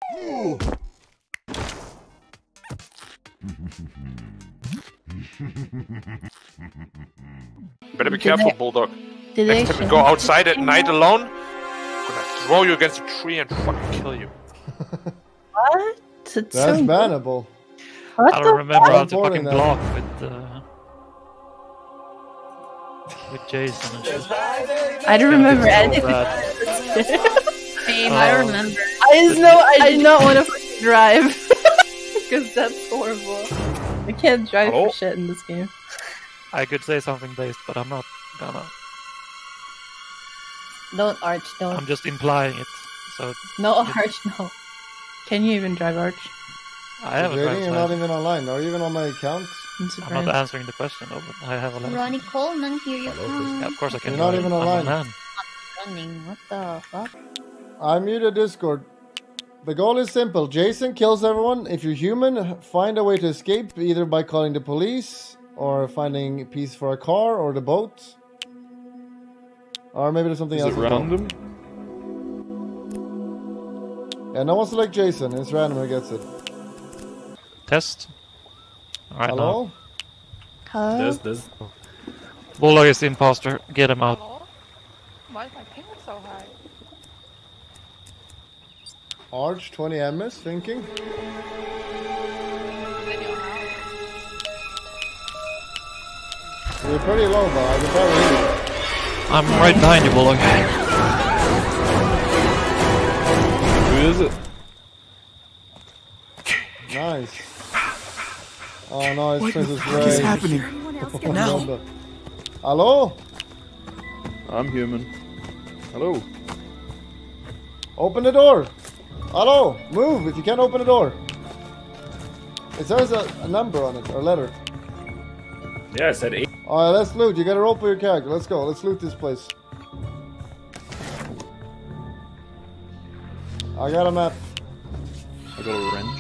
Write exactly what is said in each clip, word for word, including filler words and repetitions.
Better be careful, Bulldog. Did Next time you go outside at night alone, I'm gonna throw you against a tree and fucking kill you. What? It's That's so... bannable. What I the don't remember how to important fucking now. block with uh, with Jason and shit. I don't remember So anything. bad. Same, I Oh. remember. I just know I did not want to fucking drive. Because that's horrible. I can't drive Hello? for shit in this game. I could say something based, but I'm not gonna. Don't Arch, don't. I'm just implying it. So No Arch, no. Can you even drive Arch? I have a Rating, driver's you're not license. even online. Are you even on my account? I'm I'm surprised. not answering the question though, but I have a license. Ronnie Coleman, here you come. Yeah, of course I can. You're not drive. even I'm a online. man. Running, what the fuck? I muted Discord. The goal is simple. Jason kills everyone. If you're human, find a way to escape, either by calling the police, or finding a piece for a car, or the boat. Or maybe there's something Is else. it as well. random? Yeah, no one select Jason. It's random who gets it. Test. Alright, now. Hello? Hello? There's this. Bulldog is the imposter. Get him out. Why is my ping so high? Arch twenty M S thinking. You're pretty low, but I can barely hear you. I'm right behind you, Bulldog. Who is it? Nice. Oh no, it's What the Princess fuck Ray. is happening? No. Hello? I'm human. Hello. Open the door. Hello, move if you can't open the door. It says a, a number on it, or letter. Yeah, I said eight. Alright, let's loot. You gotta roll for your character. Let's go. Let's loot this place. I got a map. I got a wrench.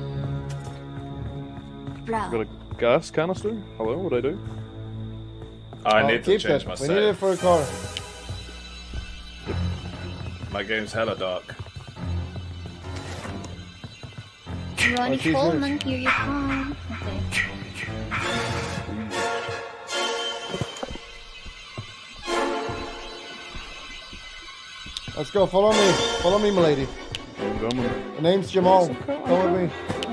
I Bro. got a gas canister. Hello, what'd I do? I Oh, need to keep change it. my We need it save. for a car. My game's hella dark. Ronnie Oh, she's Coleman, here you come. Okay. Let's go. Follow me. Follow me, milady. I'm coming. The name's Jamal. Come with me.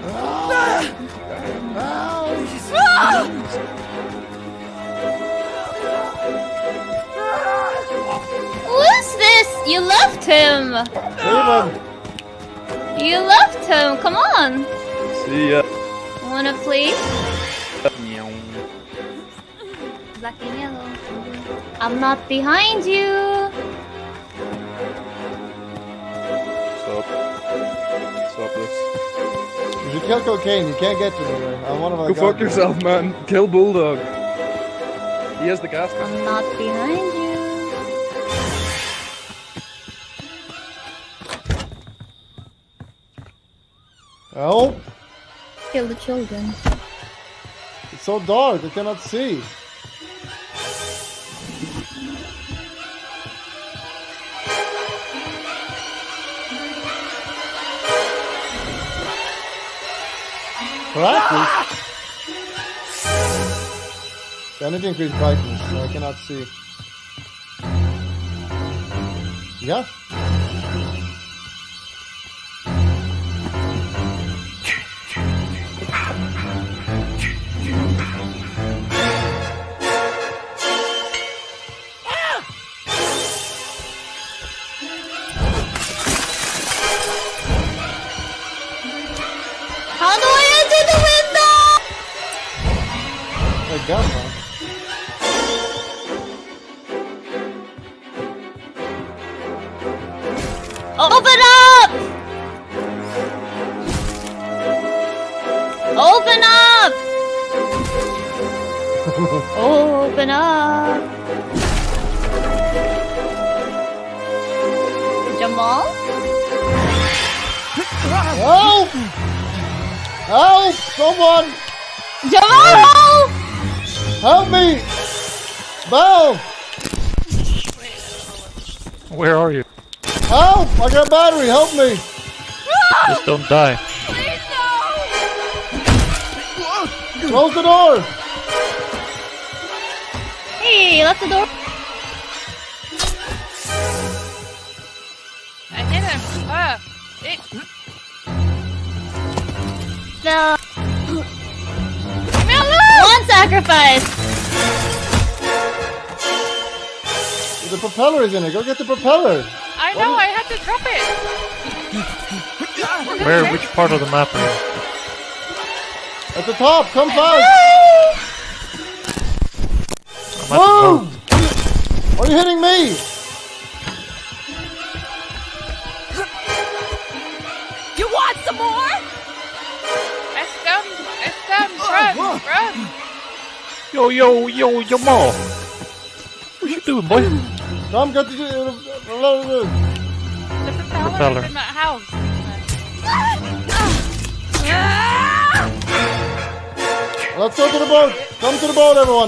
Who's this? You left him! Leave him. You left him! Come on! See ya. Wanna play? Meow. Black and yellow. I'm not behind you! Stop. Stop this. You should kill cocaine. You can't get to me. Right? I'm one of our Go fuck guys. yourself, man. Kill Bulldog. He has the gas canister. I'm not behind you. Help! Kill the children. It's so dark. I cannot see. Practice? I need to increase brightness. So I cannot see. Yeah. How do I enter the window? Like that one. Open up! Open up! Open up! Jamal? Help! Help! Someone! Jamal! Help me! Bow! Where are you? Help! I got a battery. Help me! Just don't die. Please no! Close the door! Hey, lock the door. I hit him. Ah, it. No. Leave me alone! One sacrifice. The propeller is in it. Go get the propeller. I know, I had to drop it. Where? Which part of the map are you? At the top. Come fast. I'm at the Whoa! boat. Are you hitting me? You want some more? S down, S down, run, run. Yo, yo, yo, yo, mo. What you doing, boy? Come get the... The propeller, Propeller. is in that house. Let's go to the boat. Come to the boat, everyone.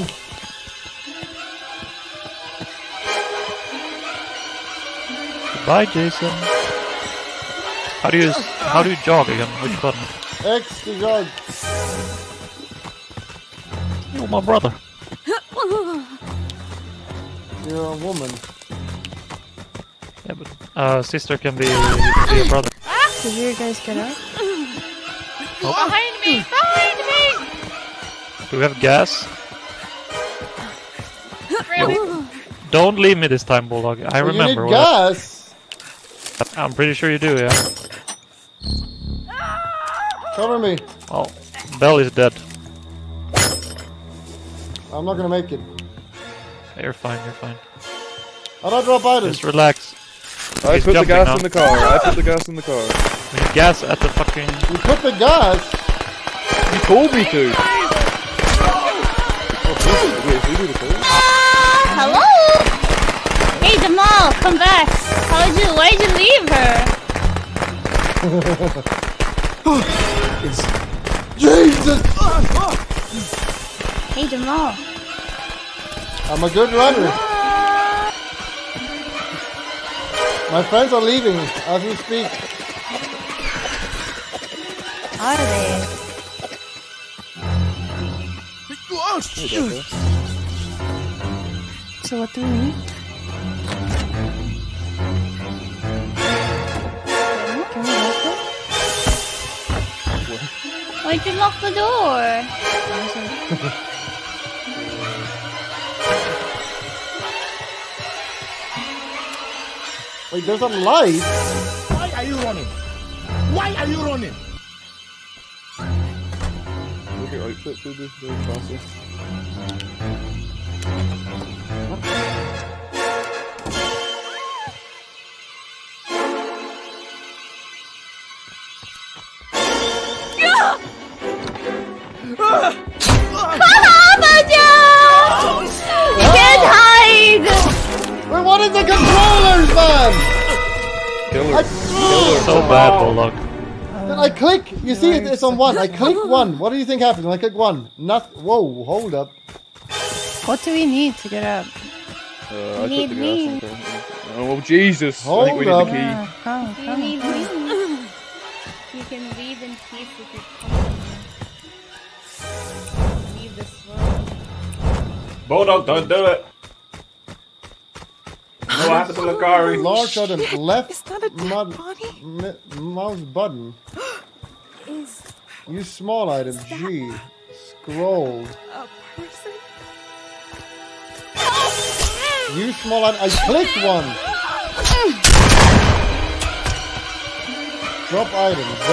Goodbye, Jason. How do you how do you jog again? Which button? X to jog. You're my brother. You're a woman. Yeah, but uh, sister can be, can be a brother. Did you guys get out? Behind me, behind me! Do we have gas? Really? Don't leave me this time, Bulldog. I Well, remember. You need what gas. I, I'm pretty sure you do, yeah. Cover me. Oh, Bell is dead. I'm not gonna make it. You're fine, you're fine. How do I drop items? Just relax. I He's put the jumping gas now. in the car. I put the gas in the car. We need gas at the fucking... You put the gas. You told me to. Wait, who did it call? Ah, hello? Hey, Jamal, come back. How'd you, why'd you leave her? Jesus! Hey, Jamal. I'm a good runner. My friends are leaving as we speak. Are they? So what do we need? Can we lock it? Why'd you lock the door? Wait, there's a light? Why are you running? Why are you running? Look at outfit through this very classy. You can't hide! Wait, what is the controllers, man? Killer. I, So bad, Bulldog. I click. You see, it, it's on one. I click one. What do you think happens when I click one? Not. Whoa, hold up. What do we need to get up? Uh, I Need put the me. gas in the car. Oh, Jesus. I think we Hold need the key. Yeah, come, You come. need me. You can leave in peace with your company. Leave this world. Bulldog, don't do it. No, what happened to Lakari? Large item. Left Is that a dead mud, body? m- mouse button. Is Use small item. G. Scroll. a person? Use small item. I clicked one. Drop item. Z.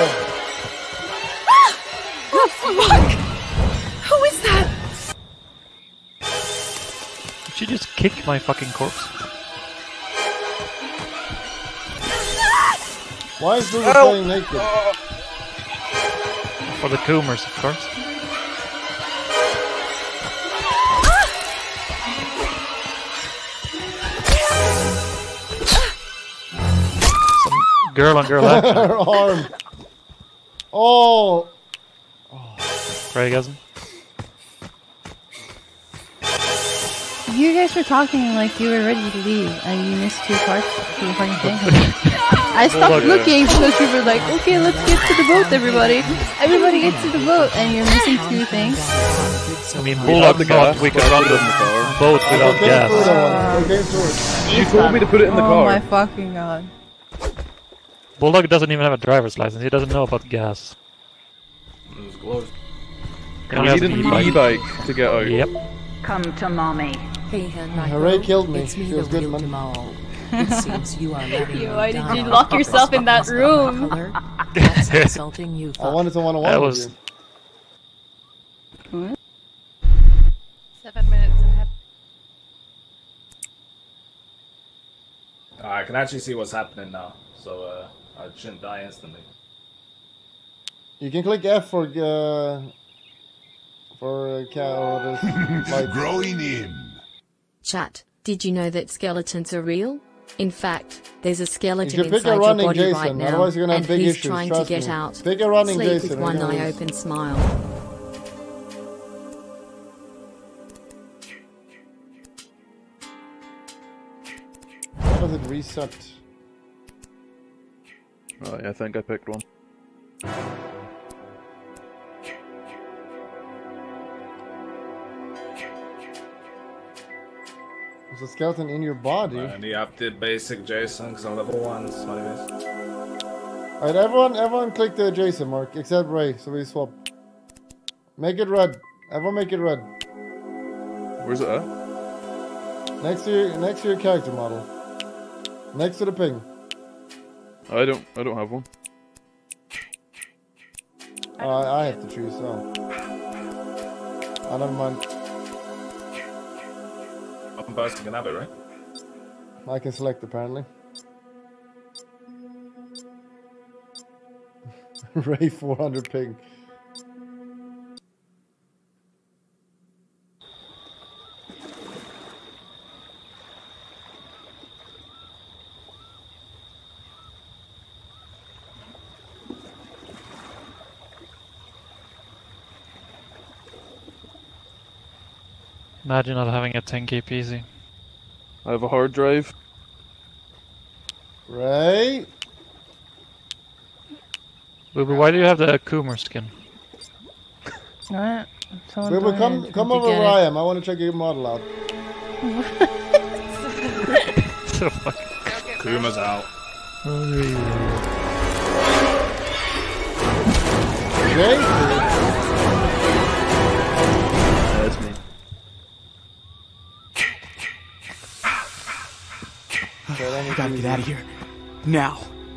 The fuck? Who is that? Did she just kick my fucking corpse? Why is Google playing naked? For the Coomers, of course. Some girl on girl action. Her arm. Oh. Craigasm. You guys were talking like you were ready to leave, and you missed two parts of the fucking thing. I stopped Bulldog. looking because you were like, okay, let's get to the boat, everybody. Everybody get to the boat, and you're missing two things. I mean, Bulldog the thought gas, we could but run put it in the car. the boat without Okay, through gas. that one. Okay, through it. She told me to put it in the Oh car. my fucking god. Bulldog doesn't even have a driver's license. He doesn't know about gas. It was close. He We only has need an an e-bike. e-bike to get out. Yep. Come to mommy. Hey, Henrico. Hooray killed me. It's me, Feels the good, real man. Jamal. It seems you are letting Yo, me why did down. you lock yourself in that room? That's insulting you. I wanted to one on That one was- with What? Seven minutes ahead. I can actually see what's happening now, so uh, I shouldn't die instantly. you. You can click F for uh, for uh, cat or this light. Growing in. Chat, did you know that skeletons are real? In fact, there's a You skeleton should pick inside a your running body Jason, right now, otherwise you're gonna and have big he's issues. trying to trust get me. out. Pick a running Sleep Jason. with and one you're eye gonna- open, smile. How does it reset? Right, I think I picked one. There's a skeleton in your body. And you have the basic Jason, because I'm level one, so anyways. Alright, everyone, everyone click the Jason mark, except Ray, so we swap. Make it red. Everyone make it red. Where's it at? Next to your, next to your character model. Next to the ping. I don't. I don't have one. Uh, I have to choose, so. I don't mind. One person can have it, right? I can select apparently. Ray four hundred ping. Imagine not having a ten K P C. I have a hard drive. Ray? Boober, why do you have the Coomer skin? Alright. Wait, wait, come, come over where I am. I want to check your model out. So fucking. Kuma's out. Jay? That's me. I gotta get out of here. Now.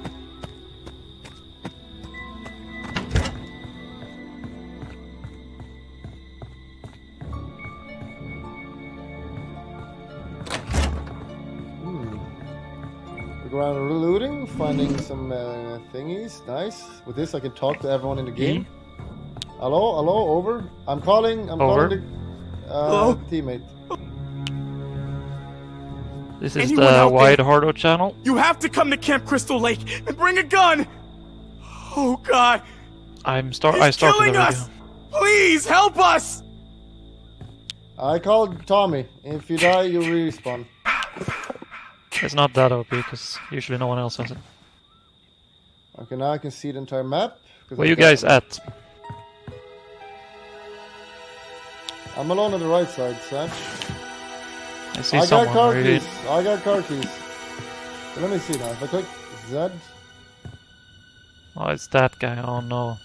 We go around looting, finding some uh, thingies. Nice. With this, I can talk to everyone in the game. Hello, hello, over. I'm calling. I'm Over. calling the uh, teammate. This is Anyone the out Wide there? Hardo channel. You have to come to Camp Crystal Lake and bring a gun. Oh God! I'm start. He's I started the killing video. us. Please help us. I called Tommy. If you die, you respawn. It's not that O P because usually no one else has it. Okay, now I can see the entire map. 'cause Where I you got- guys at? I'm alone on the right side, Satch. I see I got someone. car Really. keys. I got car keys. So let me see now. If I click Z, Oh, it's that guy. Oh no.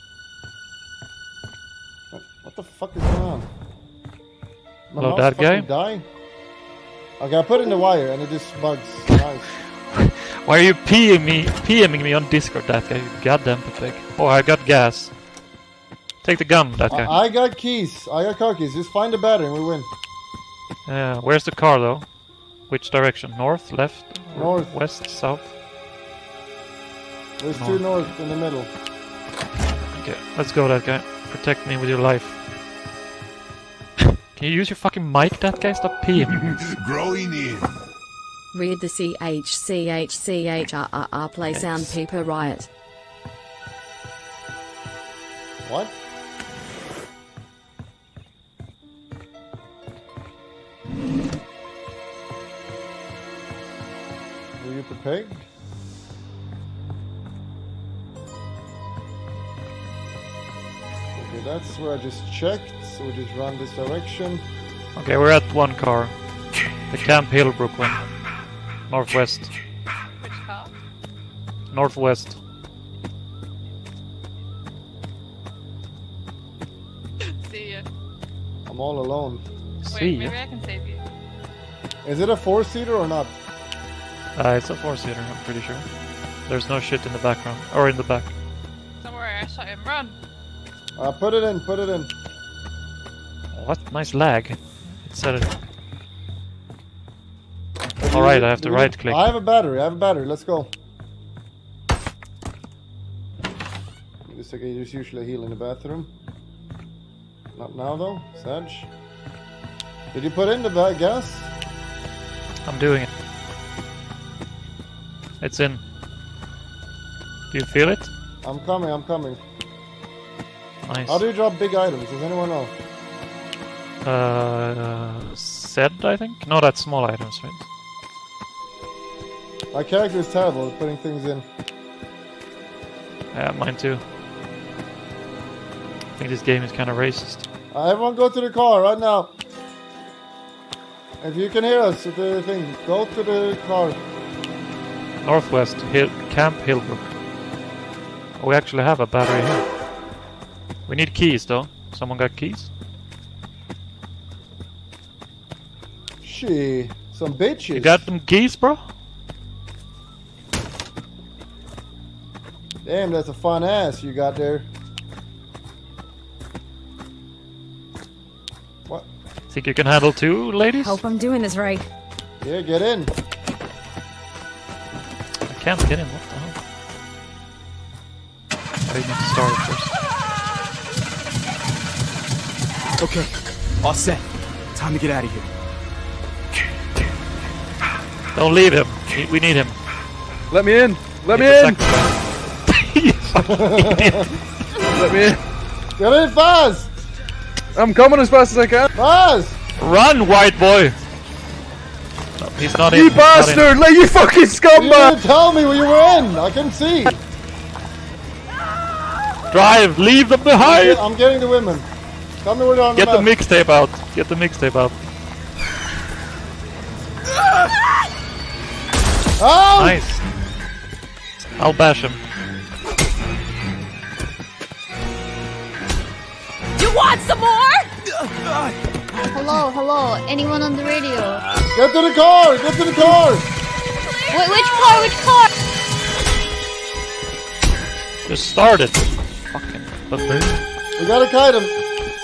what, what the fuck is going on? My Hello, mouse that guy? fucking Die? Okay, I put it in the wire and it just bugs. Nice. Why are you PMing me, PMing me on Discord, that guy? You goddamn pig. Oh, I got gas. Take the gun, that guy. I, I got keys. I got car keys. Just find the battery and we win. Yeah, where's the car though? Which direction? North, left, North. west, south? There's two north in the middle. Okay, let's go, that guy. Protect me with your life. Can you use your fucking mic, that guy? Stop peeing. Growing in. Read the C H C H C H R R R play sound paper riot. What? Were you prepared? Okay, that's where I just checked, so we just run this direction. Okay, we're at one car. The Camp Hill Brooklyn. Northwest. Which car? Northwest. See ya. I'm all alone. Wait, maybe I can save you. Is it a four-seater or not? Uh, it's a four-seater, I'm pretty sure. There's no shit in the background. Or in the back. Don't worry, I shot him. Run! Uh, put it in, put it in. What? Nice lag. It said it. Alright, I have to right click. I have a battery, I have a battery, let's go. Just like I just usually heal in the bathroom. Not now though, Sage. Did you put in the bag gas? I'm doing it. It's in. Do you feel it? I'm coming, I'm coming. Nice. How do you drop big items? Does anyone know? Uh, said, I think? No, that's small items, right? My character is terrible at putting things in. Yeah, mine too. I think this game is kind of racist. Uh, everyone go to the car right now. If you can hear us with the thing, go to the car. Northwest, Hill, Camp Hillbrook. Oh, we actually have a battery here. We need keys though. Someone got keys? She, some bitches. You got them keys, bro? Damn, that's a fun ass you got there. What? Think you can handle two, ladies? Hope I'm doing this right. Yeah, get in. I can't get in, what the hell? I need to start it first. Okay, all set. Time to get out of here. Don't leave him. We need him. Let me in. Let me in. Let me in. Get in fast. I'm coming as fast as I can. Fast. Run, white boy. No, he's not you in. bastard! Like you fucking scumbag! You didn't tell me where you were in. I can see. Drive. Leave them behind. I'm getting the women. Tell me where they're on Get the the mixtape out. Get the mixtape out. Oh! Nice. I'll bash him. You want some more? Hello, hello. Anyone on the radio? Get to the car! Get to the car! Wait, which car? Which car? Just started. Fucking baboon. We gotta kite him.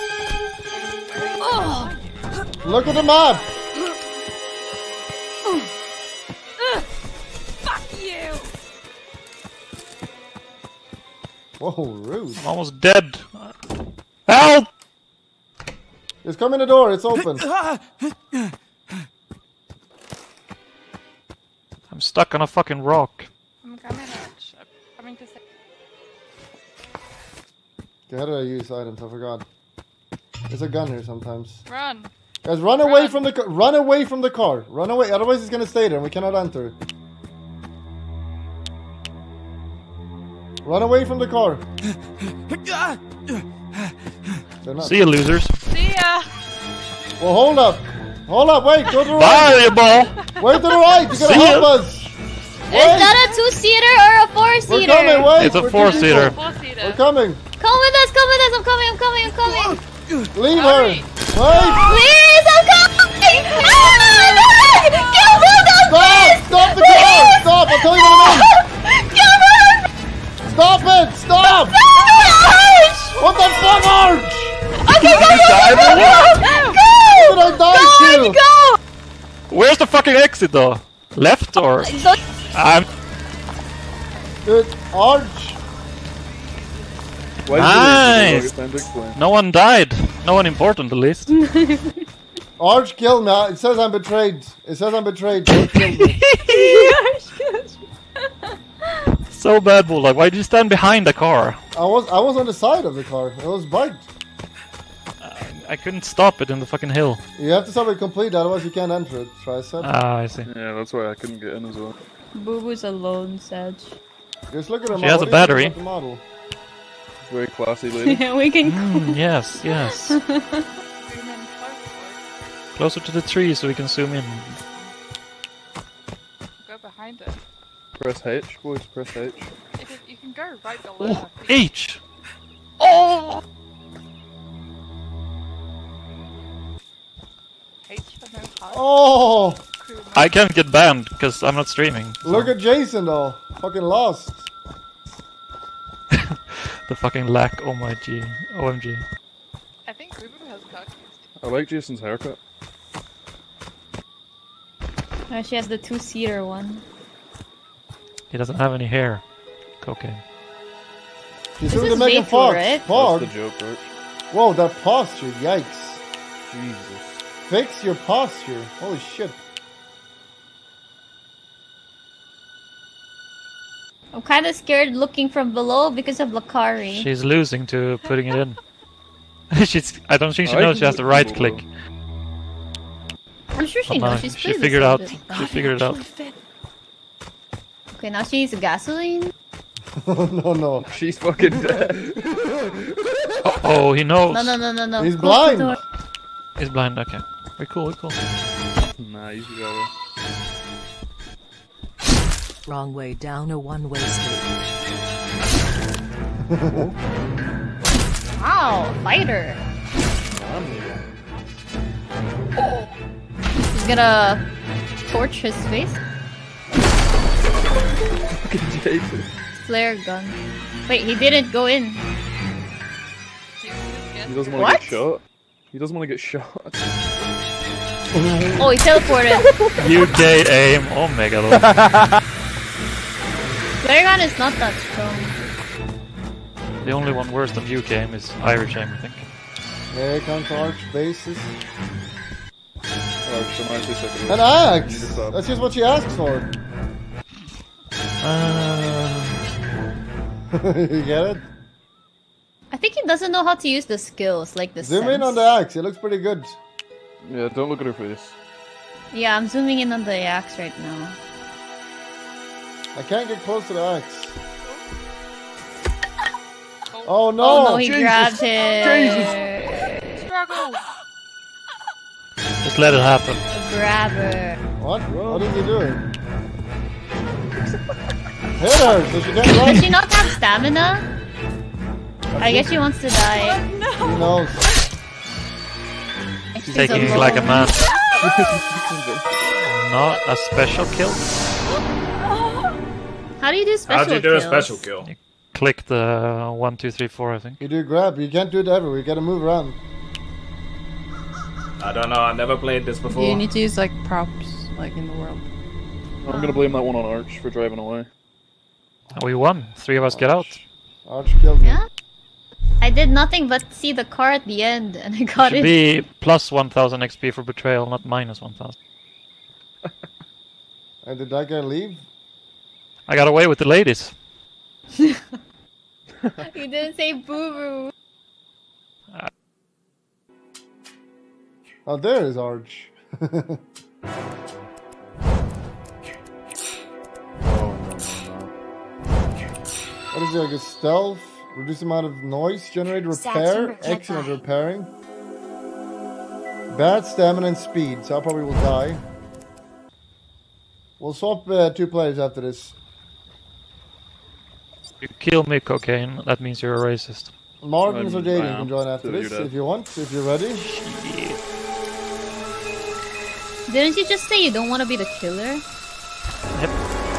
Oh. Look at the map. Fuck you. Whoa, rude. I'm almost dead. Help! Just come in the door. It's open. I'm stuck on a fucking rock. I'm coming, Arch. I'm coming to say. Okay, how did I use items? I forgot. There's a gun here sometimes. Run. Guys, run away run. from the car. Run away from the car. Run away. Otherwise, it's gonna stay there and we cannot enter. Run away from the car. See ya, losers. See ya. Well, hold up. Hold up. Wait. Go to the right. Bye, you ball. Wait to the right. You gotta See help ya. us. Is Wait. that a two-seater or a four-seater? We're coming. Wait. It's a We're four-seater. Four-seater. We're coming. Come with us, come with us. I'm coming, I'm coming, I'm coming. Leave Hurry. her. Wait. Please, I'm coming. Ah, no. Kill Bulldog, Stop. please. Stop the Please. car. Stop. I'll tell you what it is. Kill Bulldog. Stop it. Stop. Arch. What the fuck, Arch? Okay, go, go, go, go, go. How did I die Go, to? Arch, go. Where's the fucking exit though? Left or? Go. I'm. Dude, Arch. Why Nice. did you explain? No one died. No one important, at least. Arch killed me. It says I'm betrayed. It says I'm betrayed. Arch killed me. So bad, Bulldog. Why did you stand behind the car? I was I was on the side of the car. It was bugged. I couldn't stop it in the fucking hill. You have to stop it complete, otherwise you can't enter it. Tricep. Ah, I see. Yeah, that's why I couldn't get in as well. Boo Boo's alone, Sag. Just look at her She model. has a What do you think battery. about the model? Very classy lady. We can. Mm, yes, yes. Closer to the tree so we can zoom in. Go behind it. Press H, boys, press H. You can, you can go right below. Oh, H! Oh! H for no heart. Oh! I can't get banned because I'm not streaming. so- Look at Jason though. Fucking lost. The fucking lack, oh my G. O M G. I think Ruben has cookies. I like Jason's haircut. Oh, she has the two-seater one. He doesn't have any hair. Cocaine. She's This doing the is Megan Vaporwave, Fox. right? Fog. That's the joke, right? Whoa, that posture. Yikes. Jesus. Fix your posture. Holy shit. I'm kind of scared looking from below because of Lakari. She's losing to putting it in. She's. I don't think she I knows can she has to look right from click. I'm sure she Oh, no, knows. She's she played figured this out. a bit. She figured it out. Okay, now she needs gasoline. Oh, no, no. She's fucking dead. Oh, oh, he knows. No, no, no, no, no. He's Close the blind. door. He's blind. Okay, we're cool. We're cool. Nah, you got it. Wrong way down a one-way street. Wow, fighter. He's gonna torch his face. Fucking Jason. Flare gun. Wait, he didn't go in. He doesn't want What? to get shot. He doesn't want to get shot. Oh, he teleported. U K aim. Oh my god. Flare gun is not that strong. The only one worse than U K aim is Irish aim, I think. Here comes Arch bases. Oh, she might be sick of it. An axe! That's just what she asked for. Uh... You get it? I think he doesn't know how to use the skills, like the Zoom in sense. on the axe, it looks pretty good. Yeah, don't look at her face. Yeah, I'm zooming in on the axe right now. I can't get close to the axe. Oh no! Oh no, he Jesus. grabbed him. Jesus. Struggle. Just let it happen. Grabber. What? What is he doing? Hit her so she can't Does run. she not have stamina? I guess she wants to die. Who knows? She's Taking it alone. like a man. Not a special kill. How do you do special How do you do kills? a special kill? You click the one, two, three, four, I think. You do grab, you can't do it everywhere, you gotta move around. I don't know, I never played this before. You need to use like props, like in the world. I'm gonna blame that one on Arch for driving away. Oh, we won. Three of us get out. Arch killed me. Yeah? I did nothing but see the car at the end and I got Should it. be plus one thousand X P for betrayal, not minus one thousand. And did that guy leave? I got away with the ladies. You didn't say boo-boo. Oh, there is Arch. Oh, no, no, no. What is it, like a stealth? Reduce amount of noise, generate repair, excellent repairing. Bad stamina and speed, so I probably will die. We'll swap uh, two players after this. You kill me, cocaine, that means you're a racist. Martins or I'm- Jaden I can am. join after So this you're dead. if you want, if you're ready. Didn't you just say you don't want to be the killer? Yep.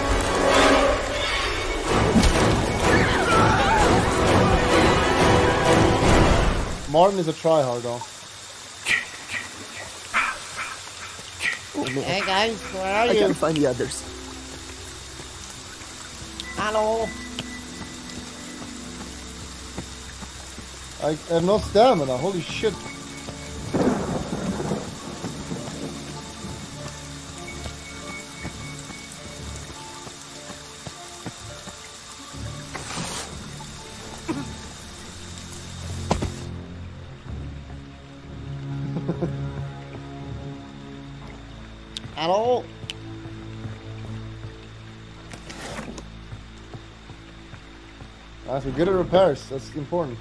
Martin is a tryhard though. Hey guys, where are I you? gotta find the others. Hello. I have no stamina, holy shit. Hello. I Nice, we're good at repairs. That's important.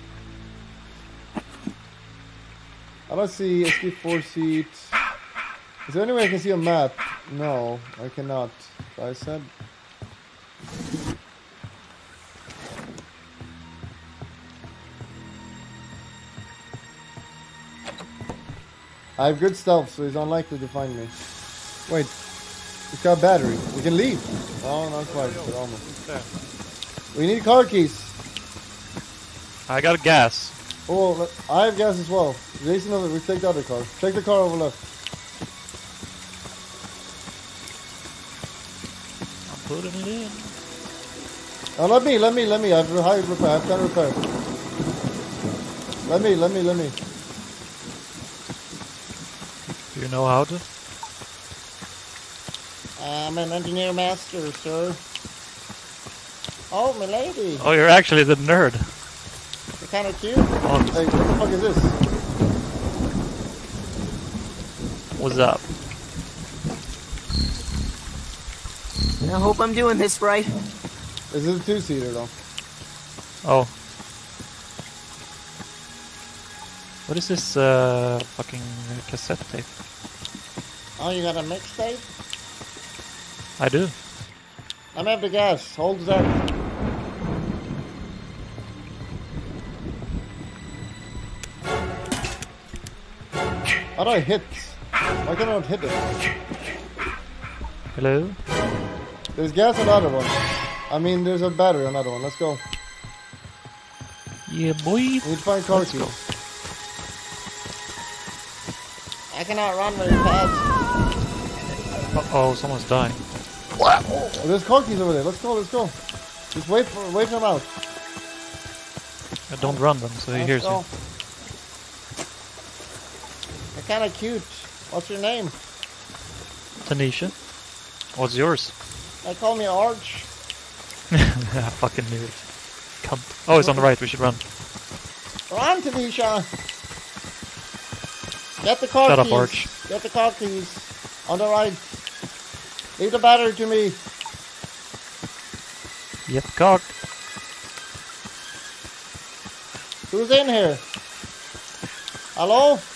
I don't see escape four seat. Is there any way I can see a map? No, I cannot. I said. I have good stealth, so he's unlikely to find me. Wait, he's got a battery. We can leave. Oh, not quite, but almost. We need car keys. I got a gas. Oh, I have gas as well. Jason, over. We take the other car. Take the car over left. I'm putting it in. Oh, let me, let me, let me. I have high repair. I have ten repair. Let me, let me, let me. Do you know how to? I'm an engineer master, sir. Oh, my lady. Oh, you're actually the nerd. You're kind of cute. Oh. Hey, what the fuck is this? What's up? I hope I'm doing this right. This is a two-seater, though. Oh. What is this uh, fucking cassette tape? Oh, you got a mixtape? I do. I'm have the gas. Hold that. How do I hit? Why can't I not hit it? Hello? There's gas on the other one. I mean, there's a battery on the other one. Let's go. Yeah, boy. We need to find car keys. I cannot run very fast. Uh oh, someone's dying. Oh, there's car keys over there. Let's go, let's go. Just wait for wait for them out. Uh, don't run them, so he Let's hears go. you. They're kind of cute. What's your name? Tanisha. What's yours? They call me Arch. I fucking knew it. Cunt. Oh, it's on the right. We should run. Run, Tanisha. Get the car Shut keys. up, Arch. Get the car keys. On the right. Leave the battery to me. Yep, cock. Who's in here? Hello?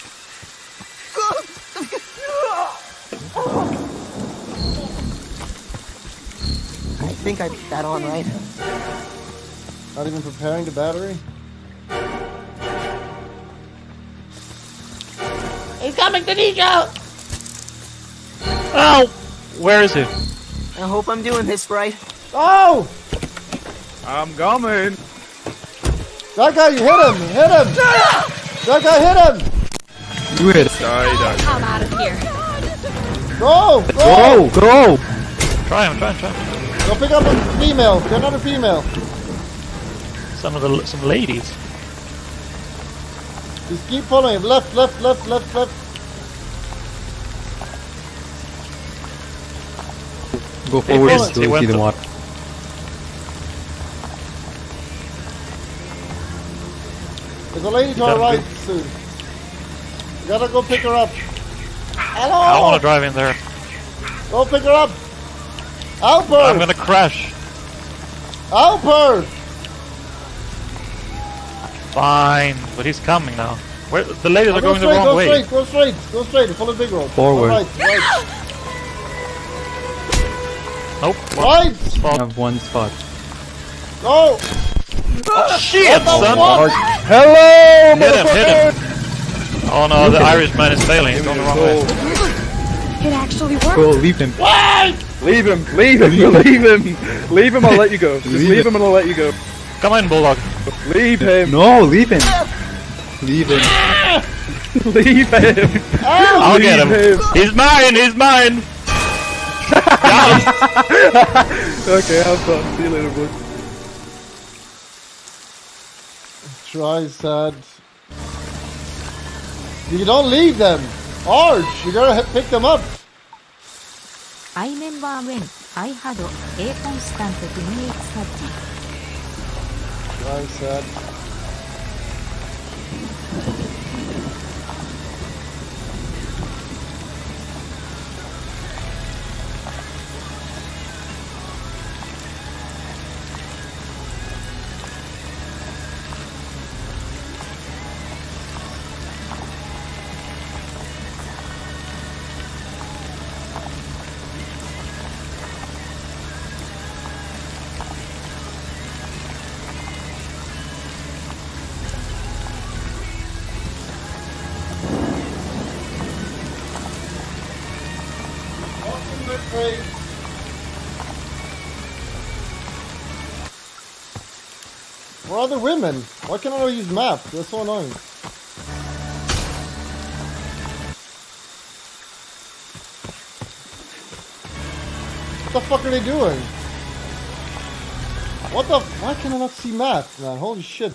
I think I put that on right. Not even preparing the battery? He's coming to Nico! Ow! Where is he? I hope I'm doing this right. Oh! I'm coming. That guy, you hit him! Hit him! That guy hit him! You hit him. Die, die. I'm out of here. Go! Go! Go! Try him, try him, try him. Go pick up a female. Get another female. Some of the some ladies. Just keep following him. Left, left, left, left, left. Go forward Hey, so he we went see the to- water. There's a lady to our done right good. soon. You gotta go pick her up. Hello! I don't want to drive in there. Go pick her up. Help her! I'm gonna crash. Help her! Fine, but he's coming now. Where the ladies Go are going the straight, wrong go way. straight, go straight, go straight. Follow the big road. Forward. Go right, right. Nope. Right! I have one spot. Go! Oh shit, What the son! fuck? Hello, Hit him, hit motherfucker! him! Oh no, the Irishman is failing. He's going the wrong way. It actually worked. Go, leave him. Wait! Leave him, leave him, leave him. Leave him, I'll let you go. Just Leave leave it. him and I'll let you go. Come on, Bulldog. Leave him. No, leave him. Leave him. Leave him. I'll Leave get him. him. He's mine, he's mine! Okay, have fun. See you later, boys. Try sad. You don't leave them! Arch, you gotta pick them up! I remember when I had a constant teammate thirty. Try sad. Ray. Where are the women? Why can't I use map? That's so annoying. What the fuck are they doing? What the? Why can I not see map, man? Holy shit.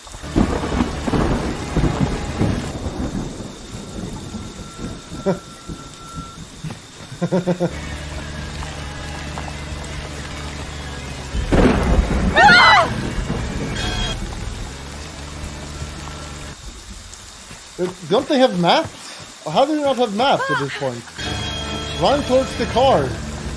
Don't they have maps? How do they not have maps at this point? Run towards the car.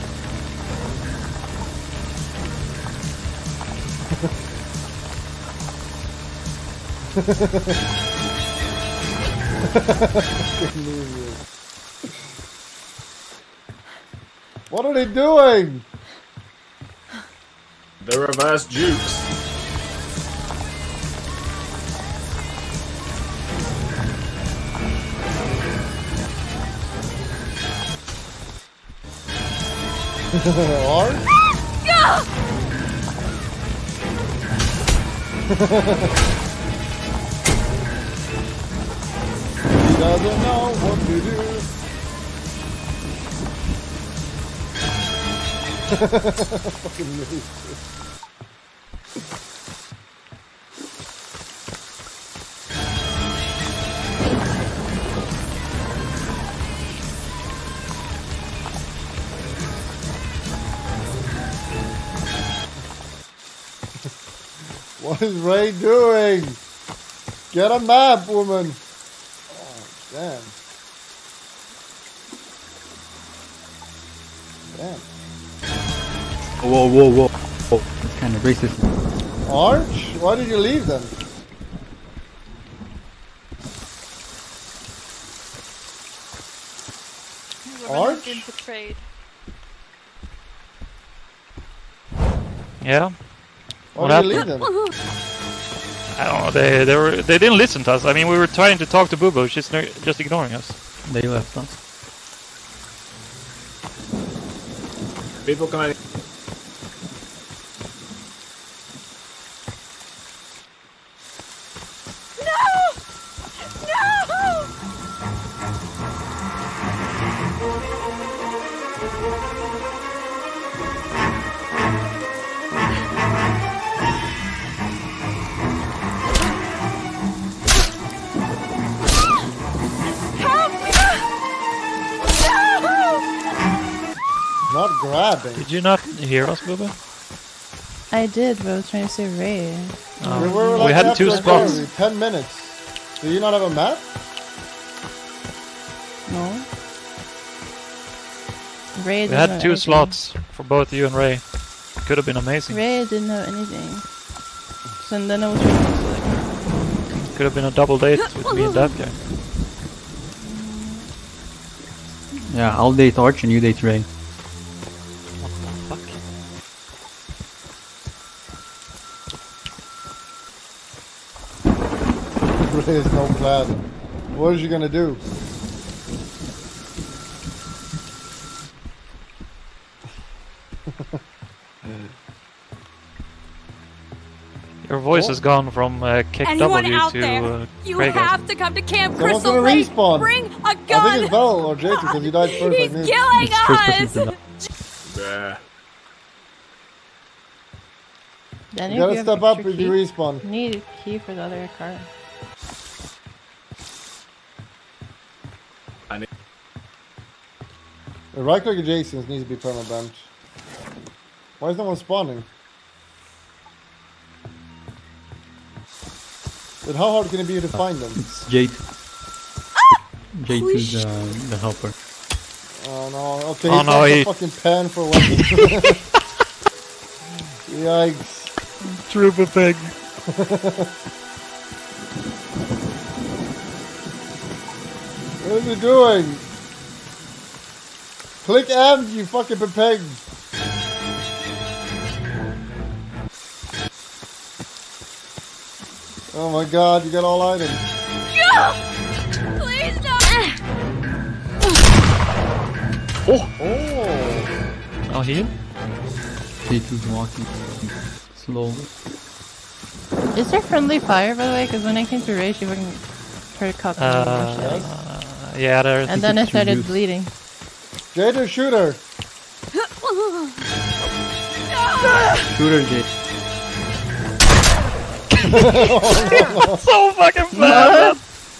What are they doing? The reverse jukes. Or? He doesn't know what to do. Fucking loser. What is Ray doing? Get a map, woman. Oh, damn. Damn. Whoa, whoa, whoa. Whoa. That's kind of racist. Arch? Why did you leave them? Arch? Been betrayed. Yeah. Why What did you happened? leave them? I don't know. They they were they didn't listen to us. I mean, we were trying to talk to Boo-Boo. She's no- just ignoring us. They left us. People can. Not grabbing. Did you not hear us, Boo-Boo? I did, but I was trying to save Ray. Oh. We, were We like had after two a spots. quarry, Ten minutes. Do you not have a map? No. Ray We didn't had have two anything. slots for both you and Ray. Could have been amazing. Ray didn't have anything. So and then I was trying to like. Could have been a double date with me and that guy. Yeah, I'll date Arch and you date Ray. Fuck. Ray has no plan. What is she gonna do? Your voice has gone from uh, Kick Anyone W out to there? uh, You Craig. have to come to Camp Someone's Crystal gonna Lake. respawn. Bring a I gun. think it's Vel or J T because he died first. He's like me. killing It's first person us. to die. Yeah. Then You gotta step up if you respawn. You need a key for the other car. I need. The right click adjacent needs to be permanent. Why is no one spawning? But how hard can it be to find them? It's Jade. Jade is uh, the helper. Oh no, okay, Oh, he's no, got he- a fucking pen for weapons. Yikes. Trooper pig. What is he doing? Click M, you fucking peg. Oh my god, you got all items. Please no. Oh! Oh! No heal? T two's walking slowly. Is there friendly fire, by the way? Because when I came to Ray, she wouldn't try to copy me. Uh, yeah, there's... And then I started bleeding. Jader, shoot her! Shoot her, Jade. So fucking bad!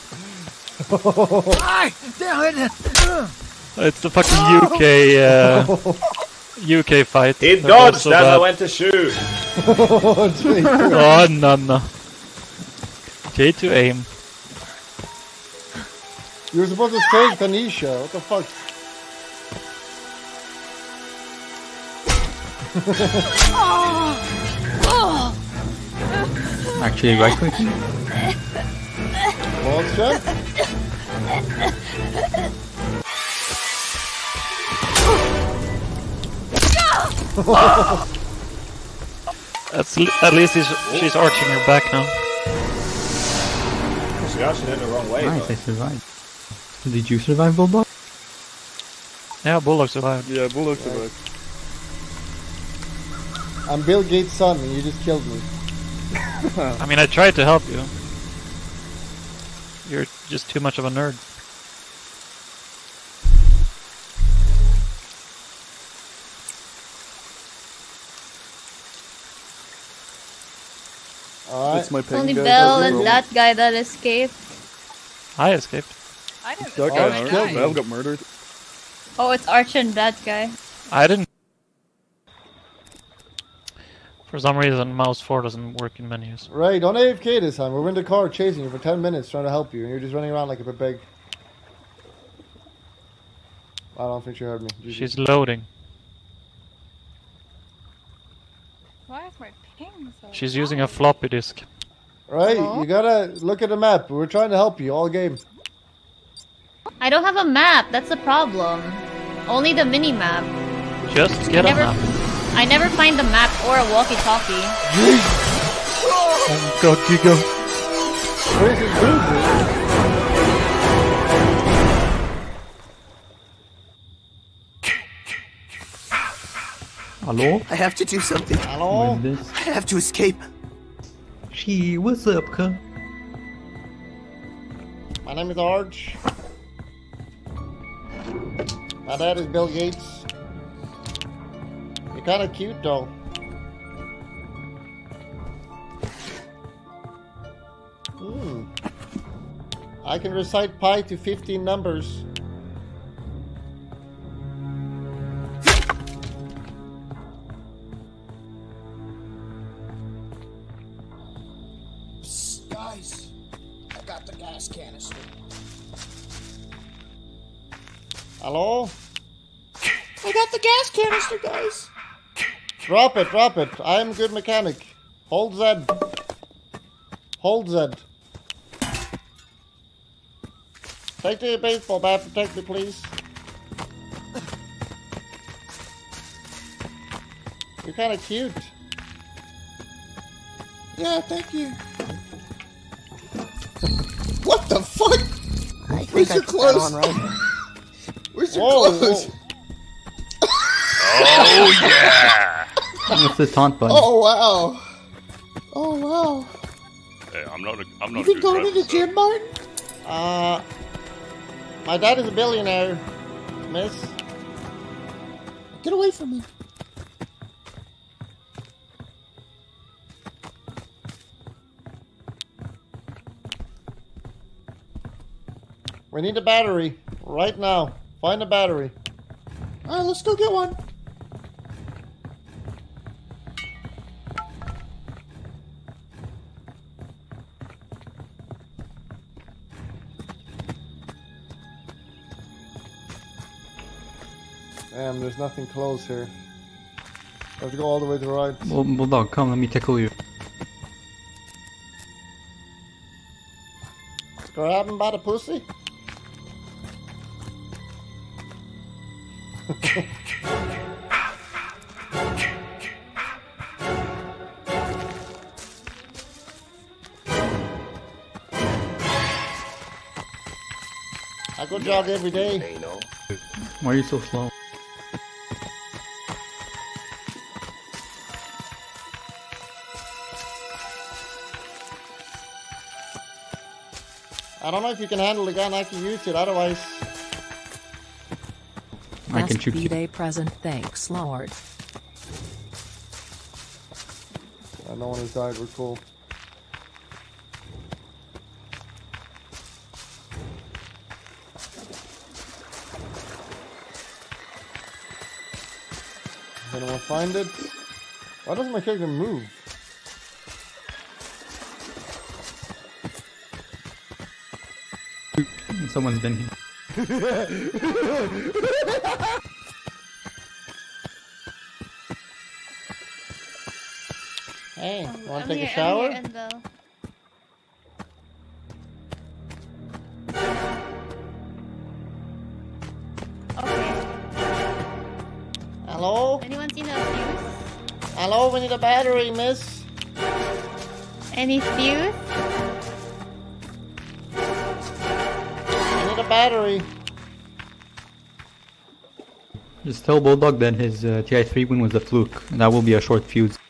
It's the fucking U K, uh, U K fight. He They're dodged so as I bad. went to shoot. Oh, no, no. J to aim. You were supposed to save Tanisha. What the fuck? Actually, right clicking. Balls check. That's li at least she's, she's arching her back now. She actually went the wrong way. Nice, though. I survived. Did you survive, Bulldog? Yeah, Bullock survived. Yeah, Bullock survived. I'm Bill Gates' son, and you just killed me. I mean, I tried to help you. You're just too much of a nerd. Alright. It's my It's only ping Bell guy. and that guy that escaped. I escaped. I didn't. That Oh, guy, I Arch- died. Bell got murdered. Oh, it's Arch and that guy. I didn't. For some reason, mouse four doesn't work in menus. Ray, don't A F K this time. We're in the car chasing you for ten minutes trying to help you, and you're just running around like a pig. I don't think she heard me. G G. She's loading. Why is my ping so She's using a floppy disk. Right, Hello? you gotta look at the map. We're trying to help you all game. I don't have a map, that's the problem. Only the mini map. Just get I a never, map. I never find the map or a walkie-talkie. Oh god, you go. Where's his booty? Hello? I have to do something. Hello? What is this? I have to escape. She, what's up, cuz? My name is Arch. My dad is Bill Gates. You're kinda cute though. Hmm. I can recite pi to fifteen numbers. Guys, I got the gas canister. Hello? I got the gas canister, guys. Drop it, drop it. I am a good mechanic. Hold Z. Hold Z. Take the baseball bat, protect me, please. You're kind of cute. Yeah, thank you. What the fuck? I Where's think I your put that clothes? on right. Where's your Whoa, clothes? whoa. Oh yeah! What's the taunt button? Oh wow. Oh wow. Hey, I'm not. A, I'm You not. been a good going to the driver, gym, Martin? Uh, my dad is a billionaire, miss. Get away from me. We need a battery right now. Find a battery. Alright, let's go get one. Damn, there's nothing close here. I have to go all the way to the right. Bull- Bulldog, come, let me tickle you. Grab him by the pussy. I go jog every day. Why are you so slow? I don't know if you can handle the gun. I can use it otherwise. I can shoot you. B-Day present. Thanks, Lord. Uh, no one has died. We're cool. Does anyone find it? Why doesn't my character move? Someone's been here. Hey, Oh, wanna I'm take here, a shower? I'm here, Enzo. Hello? Anyone seen a fuse? Hello, we need a battery, miss. Any fuse? I need a battery. Just tell Bulldog that his uh, T I three win was a fluke. And that will be a short fuse.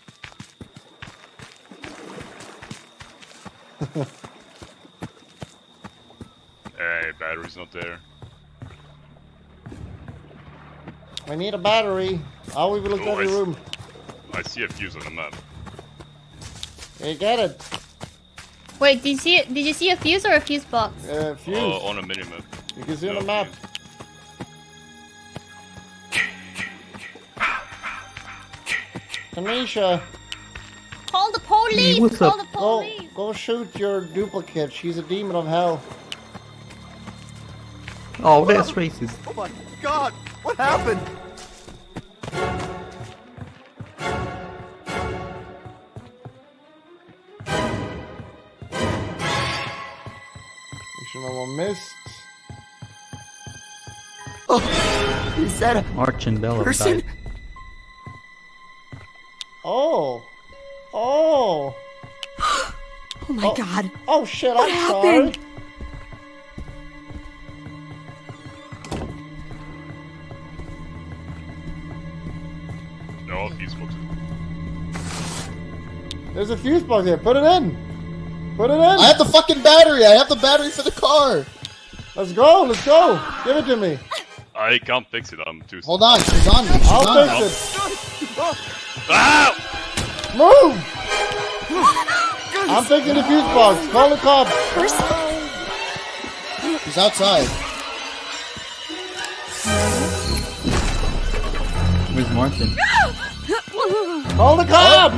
Hey, battery's not there. We need a battery. How we will look Oh, at I the s- room. I see a fuse on the map. You get it. Wait, did you see it? Did you see a fuse or a fuse box? Uh, fuse. Oh, on a minimap. You can see No on the map. fuse. Tanisha. Call the police! Hey, what's Call up? the Go, police! go shoot your duplicate. She's a demon of hell. Oh, that's racist. Oh my god! What happened? Make sure no one missed. Oh, is that a Archandella person? died. Oh. Oh. Oh my Oh. god. Oh shit, What I'm happened? sorry. No, fuse box. There's a fuse box here. Put it in. Put it in. I have the fucking battery. I have the battery for the car. Let's go. Let's go. Give it to me. I can't fix it, I'm too Hold on, she's on me. She's I'll on me. fix it. Ah! Move. I'm fixing the fuse box. Call the cops. She's outside. Where's Martin? Call the cops.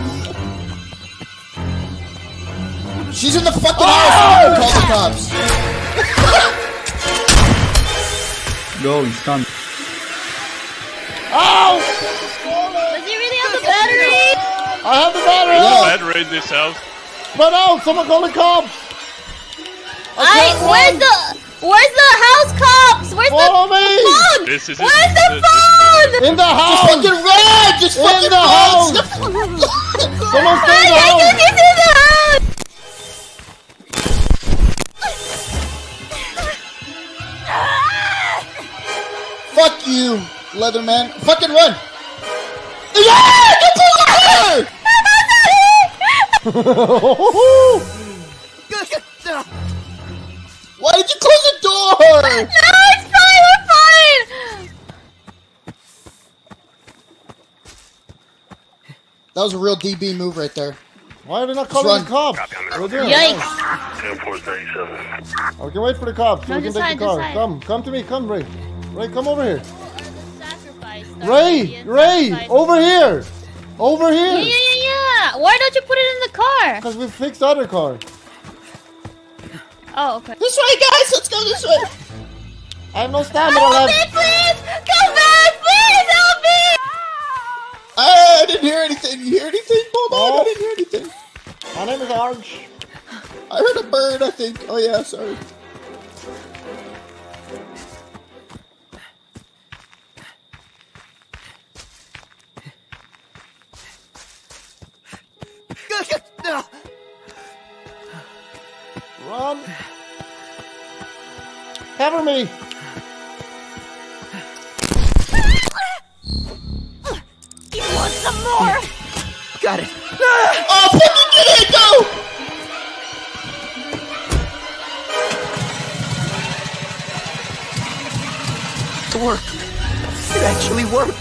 She's in the fucking house. Call the cops. Go, he's stunned. Oh! Does he really have the battery? I have the battery. There's a battery in this house. Spread out. Someone call the cops. I I, can't where's run. the where's the house cops? Where's Follow the me. phone? This is Where's it. the This- phone? In the house. Just fucking run! Just In fucking the house. run! Someone stay in the I house. can get in the house. Fuck you, Leatherman. Fucking run! Yeah! Get to Why did you close the door? No, it's fine. We're fine. That was a real D B move right there. Why are they not calling the run. cops? We're doing Yikes. it. We can wait for the cops. So No, we can just take the hide, car. just hide. Come, come to me. Come, Ray. Ray, come over here. Sacrifice. Ray, Ray, over here. Over Yeah, here. yeah, yeah, yeah. Why don't you put it in the car? Because we fixed the other car. Oh, okay. This way, guys. Let's go this way. I have no stamina Help left. me, please! Come back! Please help me! I didn't hear anything. You hear anything? Hold on. I didn't hear anything. My name is Arch. I heard a bird, I think. Oh, yeah, sorry. Run. Cover me. You want some more? Got it. Oh, fucking get it, go! door. It actually worked.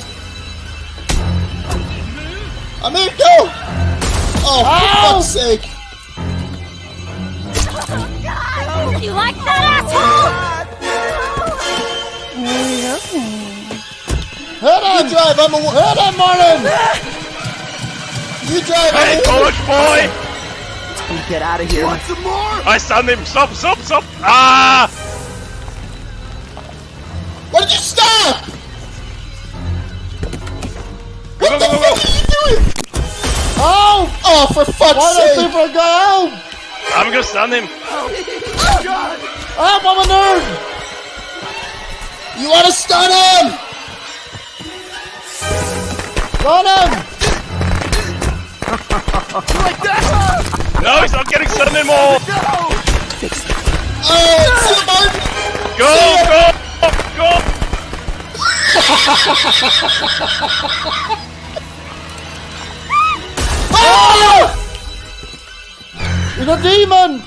I'm in, go! Oh, for fuck's sake. You like that, asshole? Head on! You drive, I'm a... Head on, Martin! You drive, Hey, I'm a... college boy! Get out of here. Want some more? I stunned him! Stop, stop, stop! Ah! Why did you stop? Go, go, go, go, go! Oh! Oh, for fuck's Why sake! don't people go home? I'm gonna stun him! Oh, God! Help, I'm a nerd! You wanna stun him? Run him! Like that? No, he's not getting stunned anymore! Oh, it's Martin! Go, go, go! Oh! He's a demon!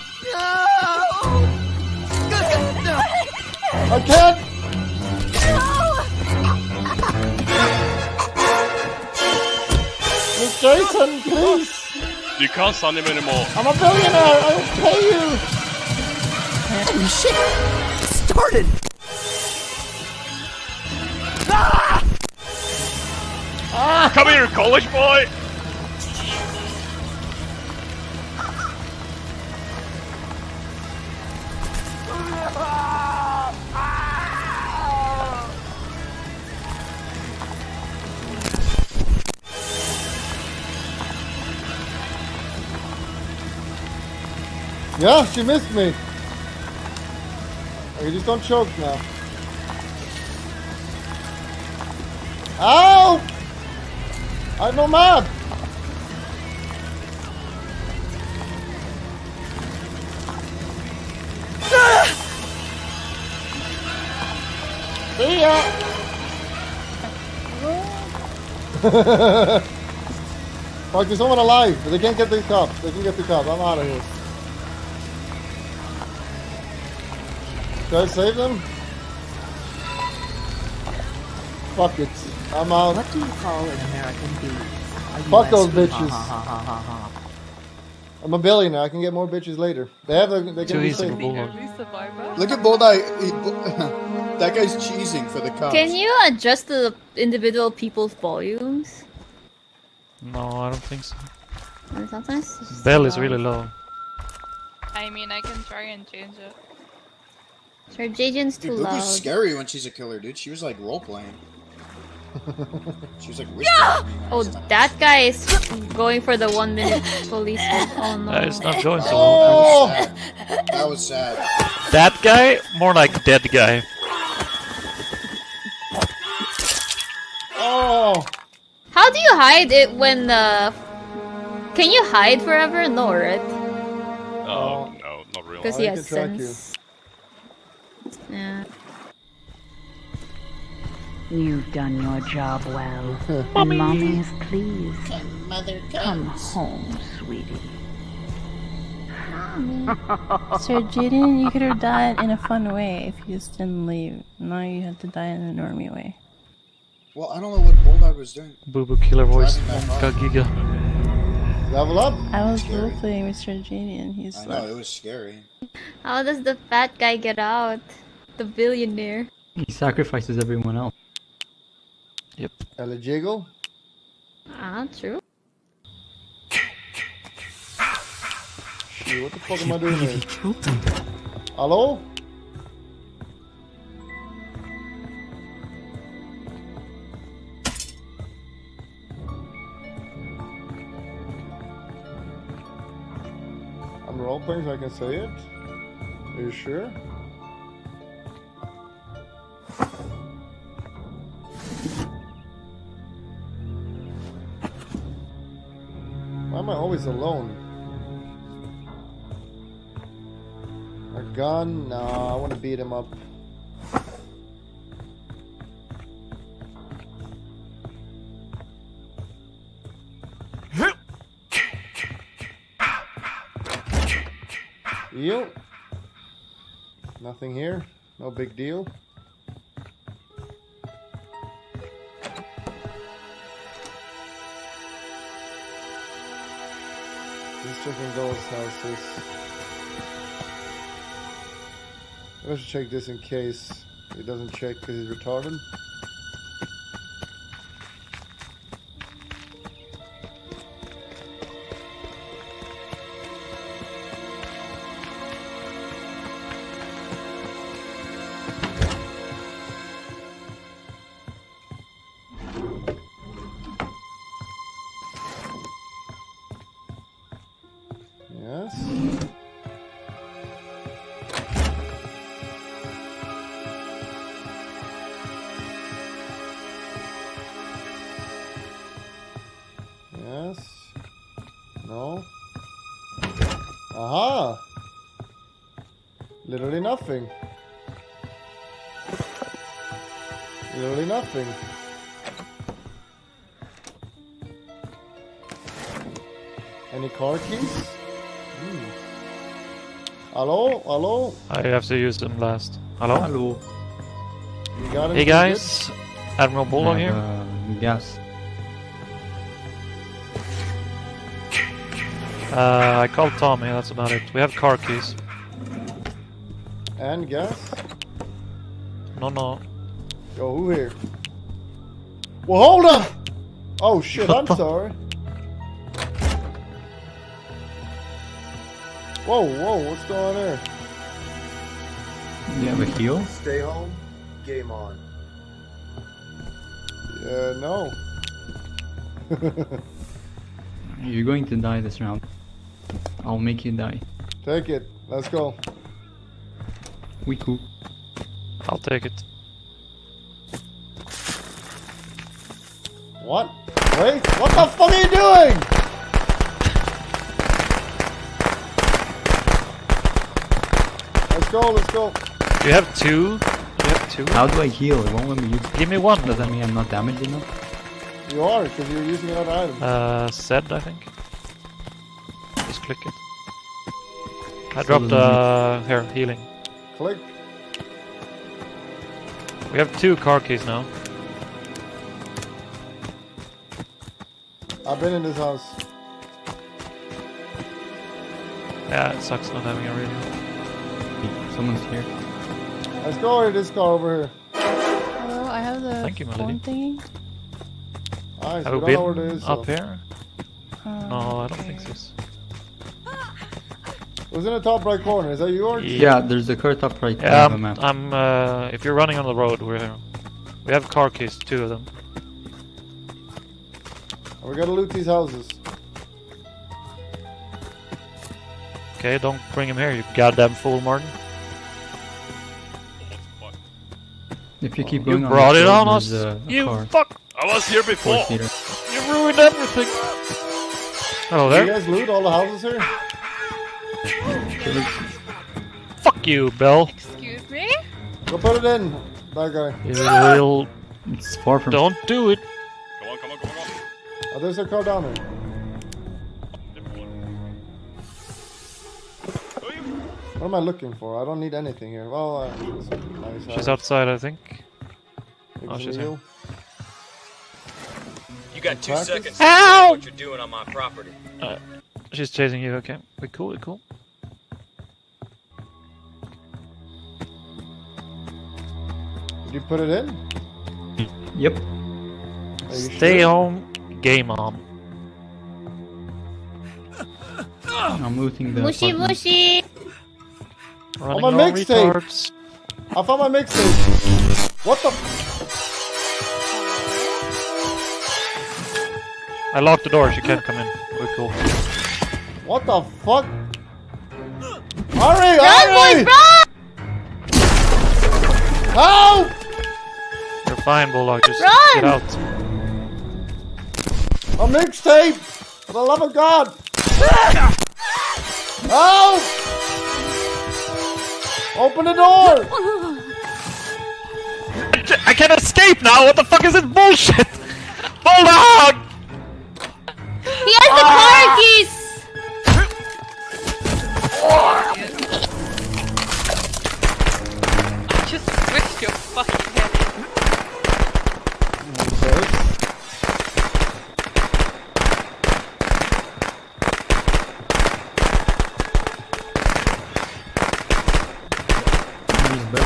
I can't! Miss Jason, please! You can't stun him anymore. I'm a billionaire! I will pay you! Holy shit! It started! Ah! Come here, college boy! Yeah, she missed me. Okay, just don't choke now. Ow! I have no map! See ya! Fuck, there's someone alive, but they can't get the cops. They can get the cops. I'm out of here. Should I save them? Fuck it. I'm out. What do you call an American beef? Fuck those bitches. I'm a billionaire. I can get more bitches later. They have. A, they can Too be easy safe. for Bulldog. Look at Bulldog. He, that guy's cheesing for the cops. Can you adjust the individual people's volumes? No, I don't think so. And sometimes it's just Bell is loud. really low. I mean, I can try and change it. Sir Jajan's too Dude, loud. Bubu's scary when she's a killer, dude. She was like role playing. She was like whispering. Oh, that guy is going for the one minute police. Oh no. Uh, it's not going so Oh! well. That was sad. That guy? More like dead guy. Oh! How do you hide it when the... Can you hide forever? No, right? Oh, no, not really. Because Oh, he I has can track you. sense. Yeah. You've done your job well. Mommy. Mommy is pleased. Mother Come home, sweetie. Sir Jaden, you could have died in a fun way if you just didn't leave. Now you had to die in a normie way. Well, I don't know what Bulldog was doing. Boo Boo Killer Voice. Driving back Got Giga. Level up! I was Scary. roleplaying with Sir Jaden. He's I like, know, it was scary. How does the fat guy get out? The billionaire. He sacrifices everyone else. Yep. Ella Jiggle? Ah, true. Shit, what the fuck am I doing here? Hello? I'm role playing so I can say it? Are you sure? Why am I always alone? A gun? No, I want to beat him up. Eel? Nothing here. No big deal. checking those houses. I should check this in case he doesn't check because he's retarded. Yes. Yes. No. Aha! Literally nothing. Literally nothing. Any car keys? Hmm. Hello? Hello? I have to use them last. Hello? Hello. You got Hey guys, Admiral Bulldog here. Uh, gas. Uh, I called Tommy, that's about it. We have car keys. And gas? No, no. Yo, who here? Well, hold on! Oh shit, I'm sorry. Whoa, whoa, what's going on there? You have a heal? Stay home, game on. Yeah, no. You're going to die this round. I'll make you die. Take it, let's go. We cool. I'll take it. What? Wait, what the fuck are you doing? Let's go, let's go. You have two? You have two? How do I heal? It won't let me use it. Give me one. Does that mean I'm not damaged enough? You are, because you're using another item. Uh, Z, I think. Just click it. I So dropped, doesn't uh, here, healing. Click. We have two car keys now. I've been in this house. Yeah, it sucks not having a radio. Someone's here. Let's go to this car over here. Hello, I have the Thank you, my phone lady. thingy. Nice, Have we we don't know where been it is. up so. here? Um, No, I don't think so. It was in the top right corner. Is that yours? Yeah, there's a car top right Yeah, on the I'm, map. I'm uh, if you're running on the road, we're here. We have car keys, two of them. We gotta loot these houses. Okay, don't bring him here, you goddamn fool, Martin. If you keep You going on brought this it road, on us! there's a, a You car. fuck! I was here before. Four-seater. You ruined everything! Hello Did there. you guys loot all the houses here? Fuck you, Bell. Excuse me? Go put it in, that guy. You little... It's far from... Don't do it. Come on, come on, come on, come on. Oh, there's a car down there. What am I looking for? I don't need anything here. Well, uh, it's a nice She's house. outside, I think. Big Oh, she's here. wheel. You got two Practice? seconds to Ow! say what you're doing on my property. Uh, she's chasing you, okay. We cool, we cool. Did you put it in? Yep. Are you Stay sure? home, game on. I'm looting the Mushy apartment. mushy. Running my around mixtape. retards. I found my mixtape. What the? I locked the door, she can't come in. We're cool. What the fuck? Hurry! Run, hurry! boys, run! Help! You're fine, Bulldog, just Run! get out. A mixtape! For the love of God! Help! Open the door! I can't escape now! What the fuck is this bullshit? Bulldog! He has the car keys! I just squished your fucking head. Where's Bell?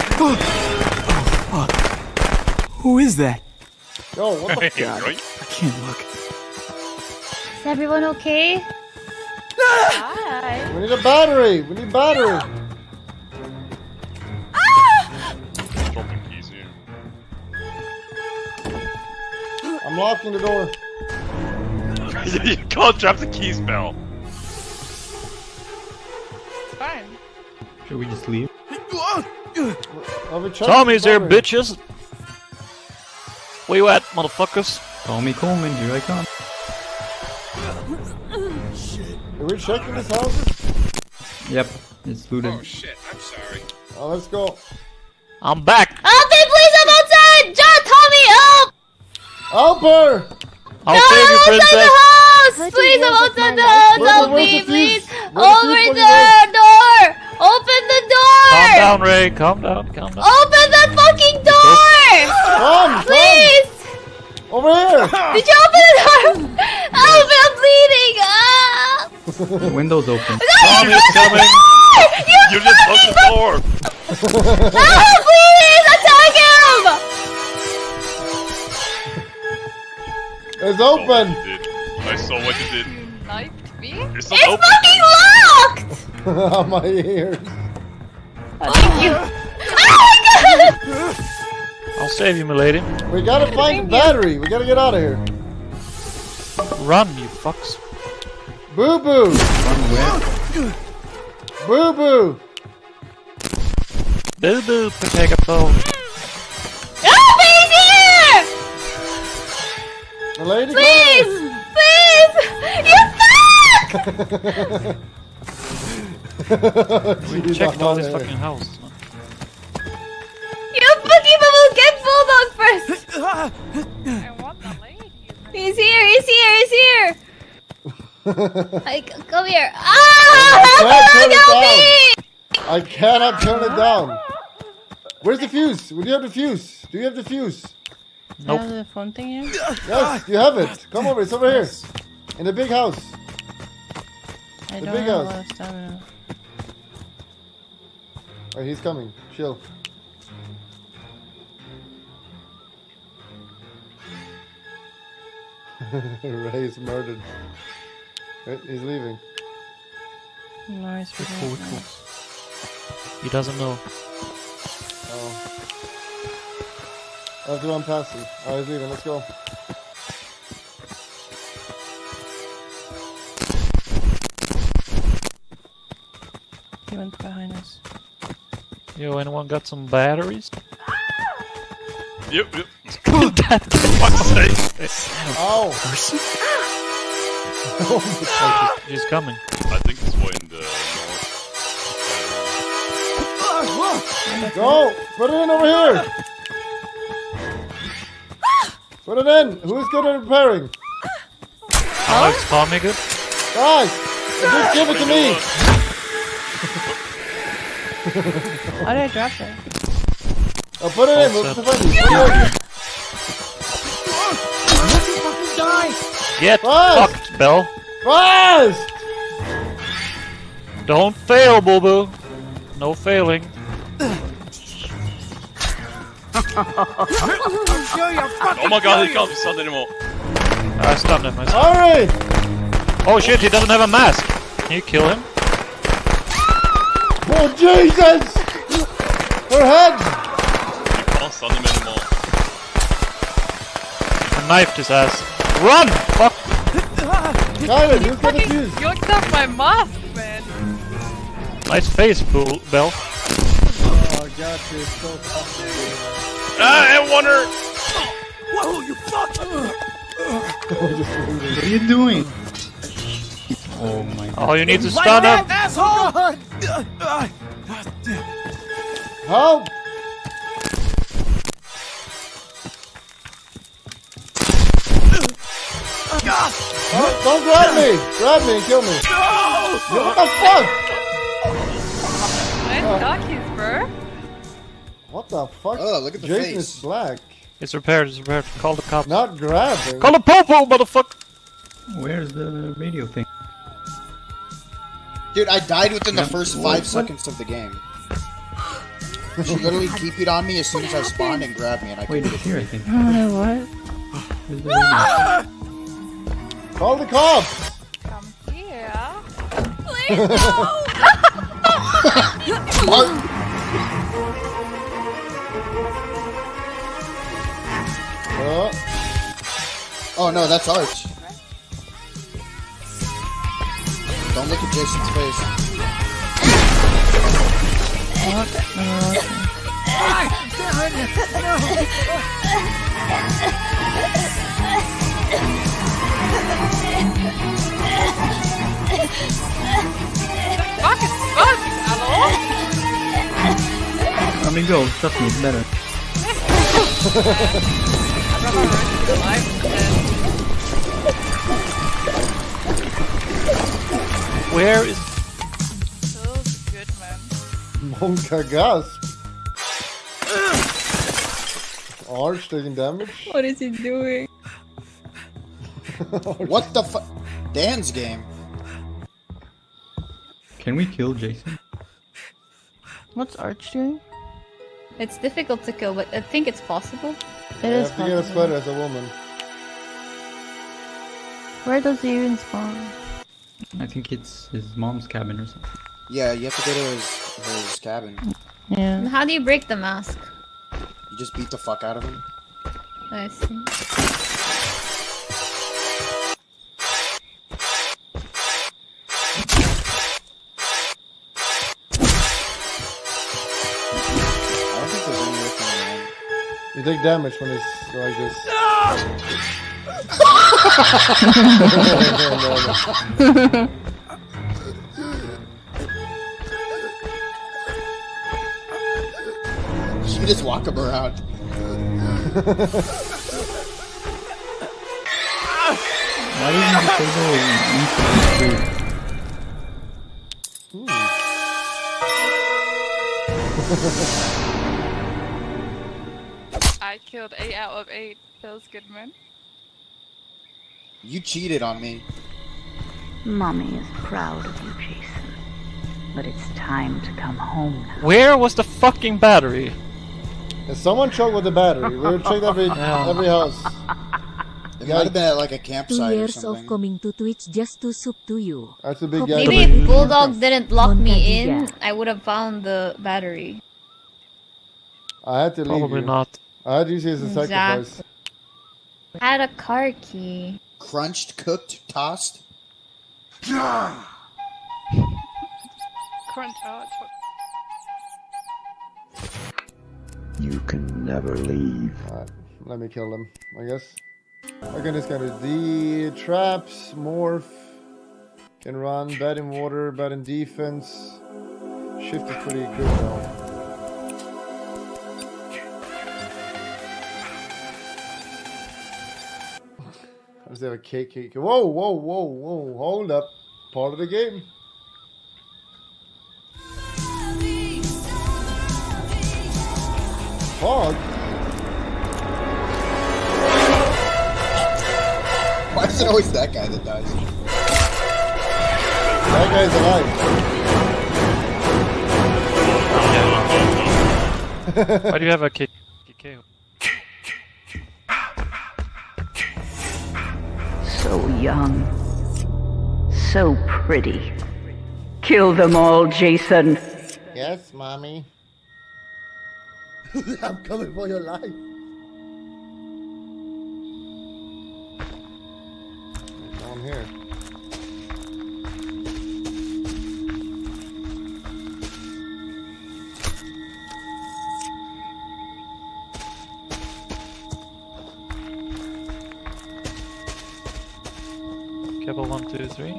Who is that? Yo, what the God, I can't look. Is everyone okay? Hi. We need a battery! We need battery! Dropping keys here. I'm locking the door. You can't drop the keys, Bell. Fine. Should we just leave? Are we checking Tommy's the here, battery? bitches. Where you at, motherfuckers? Tommy Coleman, here I come. Are we checking this house? Yep, it's looted. Oh shit, I'm sorry. Oh, let's go. I'm back. Help me, please! I'm outside! John, Tommy, help! Help her! I'll no, save you, I'm outside princess. the house! Please, I'm outside the house! Where's the- Help where's me, the please! fuse? Where's the Over fuse the plugged door! Open the door! Calm down, Ray. Calm down. Calm down. Open the fucking door! Come, Please! come! Over here! Did you open the door? Help me, I'm bleeding! Ah! The window's open. Tommy's coming. You, You just locked the door. Help, please! Attack him! It's open! I saw what you did. I saw what you did. Knifed me? It's not It's open. fucking locked! On my ears. Thank you. Oh my god! I'll save you, milady. We gotta find the battery. We gotta get out of here. Run, you fucks. Boo boo! Boo boo! Boo boo, potato. Help me, he's here! The lady, Please! Please! You fuck! We Jeez, checked I'm all out these of fucking here. houses. Man. You fucking bubble, get Bulldog first! I want the lady. He's here, he's here, he's here! I, come here. Ah! Can't turn Help it me! down. I cannot turn it down. Where's the fuse? Do you have the fuse? Do you have the fuse? You Nope. have the phone thing here? Yes, you have it. Come over. It's over here. In the big house. I The don't big have a house. lot of stamina. Oh, he's coming. Chill. Ray's murdered. Wait, he's leaving. Nice. Cool, cool. He doesn't know. Oh. I have to run past him. Oh, he's leaving. Let's go. He went behind us. Yo, anyone got some batteries? Yep, yep. That fuck's sake. Ow! Oh, she's, she's coming. I think it's way in the north. Go! Put it in over here! Put it in! Who's good at repairing? Oh, is Tommy good? Guys! Just give it to me! How did I drop it? Oh, put it in! We'll defend you! Put it in. Get Fast! fucked, Bell. Fast! Don't fail, boo boo. No failing. Oh my god, he can't be stunned anymore. I stunned him. I stunned Alright! him. Oh shit, he doesn't have a mask. Can you kill him? Oh Jesus! Her head! You can't stun him anymore. I knifed his ass. Run! Fuck! Kylan, who's got the Fucking fuse? yoinked off my mask, man. Nice face, Bull Bell. Oh god, you're so fucking Ah, I want her! Whoa, you fuck! good. What are you doing? Oh my god. Oh, you need to stand up. asshole! Help! Oh, don't grab me! Grab me and kill me! Yo, what the fuck? Nice doggies, bro. What the fuck? Oh, look at the Jason face. is black. It's repaired, it's repaired. Call the cops. Not grabbing. Call the popo, motherfucker! Where's the radio thing? Dude, I died within the Yeah. first What- five what? seconds of the game. She literally T P'd on me as soon as I spawned and grabbed me, and I Wait, couldn't it's get here, I through. think. Uh, what? Where's the radio? Call the cops! Come here. Please no! Uh, Oh no, that's Arch. Don't look at Jason's face. What? Fuck is fun, hello? Let me go. Trust me, it's better. I'd rather run to the life instead. Where is... Feels good, man. Monka gasp. Arch taking damage. What is he doing? What the fuck? Dan's game. Can we kill Jason? What's Arch doing? It's difficult to kill, but I think it's possible. It You is have to get a possible. sweater as a woman. Where does he even spawn? I think it's his mom's cabin or something. Yeah, you have to go to his, his cabin. Yeah. How do you break the mask? You just beat the fuck out of him. I see. I don't think there's any way for him. You take damage when it's like this. You just walk him around. Why didn't you disable instant I killed eight out of eight. Feels good, man. You cheated on me. Mommy is proud of you, Jason. But it's time to come home now. Where was the fucking battery? If someone choked with the battery, we would check every Yeah. every house. It might have been at like a Two campsite or years of something. coming to Twitch just to soup to you. That's a big Hope guy. Maybe if Bulldog didn't lock me in, I would have found the battery. I had to leave Probably you. not. I had to use it as a sacrifice. Exactly. I had a car key. Crunched, cooked, tossed. Crunch out. You can never leave. Alright, let me kill them, I guess. Okay, this guy do the traps, morph, can run, bad in water, bad in defense. Shift is pretty good though. How does they have a cake cake? Whoa, whoa, whoa, whoa, hold up. Part of the game. Fog? Why is it always that guy that dies? That guy's alive. Why do you have a K K? So young. So pretty. Kill them all, Jason. Yes, mommy. I'm coming for your life. There's no one here. Cable one, two, three.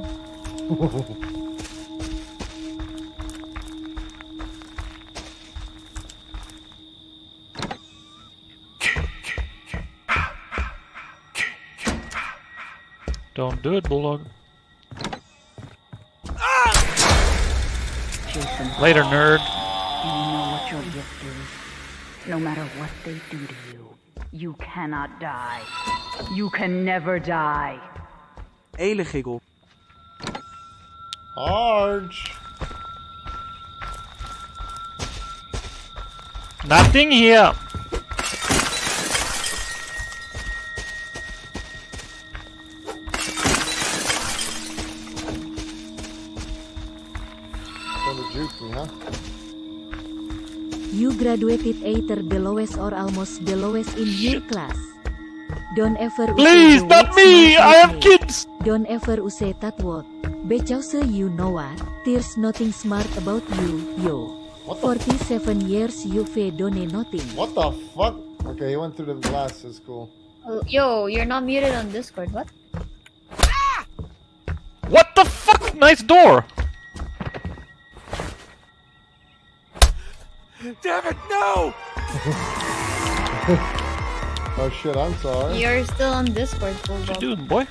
Don't do it, Bulldog. Jason. Later, nerd. You know what your gift is. No matter what they do to you, you cannot die. You can never die. Hele giggle. Arch. Nothing here. Trying to juke me, huh? You graduated either the lowest or almost the lowest in your class. Don't ever Please, use not me! I have kids! Don't ever use that word. Because you know what? There's nothing smart about you, yo. forty-seven years you've done nothing. What the fuck? Okay, he went through the glass. It's cool. Oh, yo, you're not muted on Discord. What? What the fuck? Nice door! Damn it, no! Oh shit, I'm sorry. You're still on Discord, Bulldog. What you doing, boy?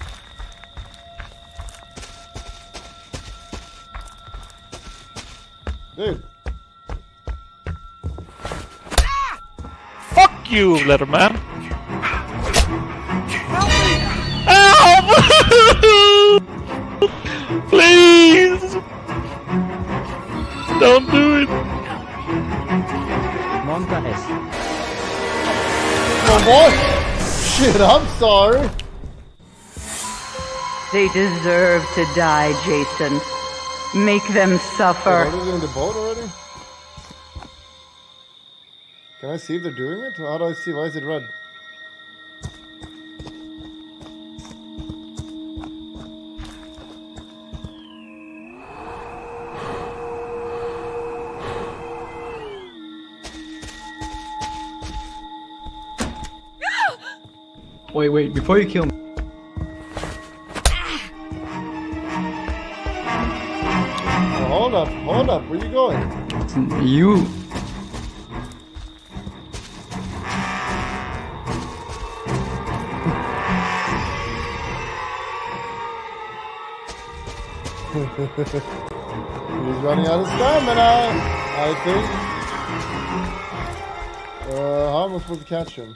Dude. Fuck you, Letterman. Help! Please! Don't do it! Monta S. Oh boy! Shit, I'm sorry. They deserve to die, Jason. Make them suffer. Wait, are they in the boat already? Can I see if they're doing it? How do I see? Why is it red? Wait, wait, before you kill me. Oh, hold up, hold up, where you going? You. He's running out of stamina, I think. Uh, how am I supposed to catch him?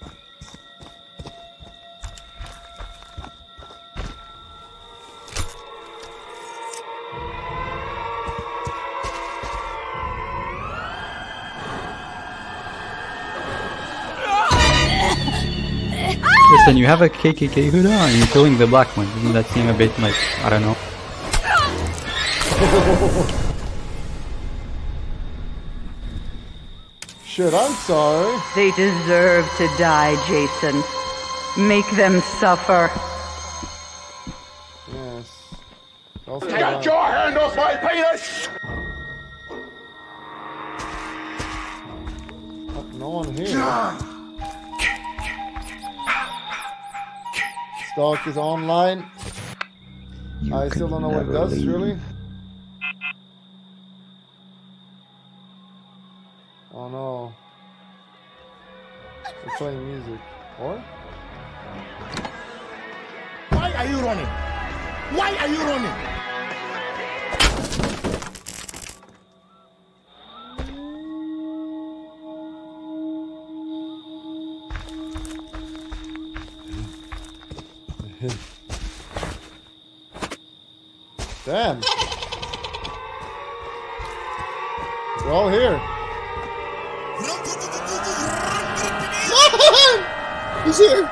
Listen, you have a K K K hood on and you're killing the black one. Doesn't that seem a bit like, I don't know? Shit, I'm sorry. They deserve to die, Jason. Make them suffer. Yes. Get your hand off my penis! No one here. Stalk is online. You I still don't know what it never does, leave. really. Oh no. They're playing music. Or? Why are you running? Why are you running? Damn. We're all here. He's here.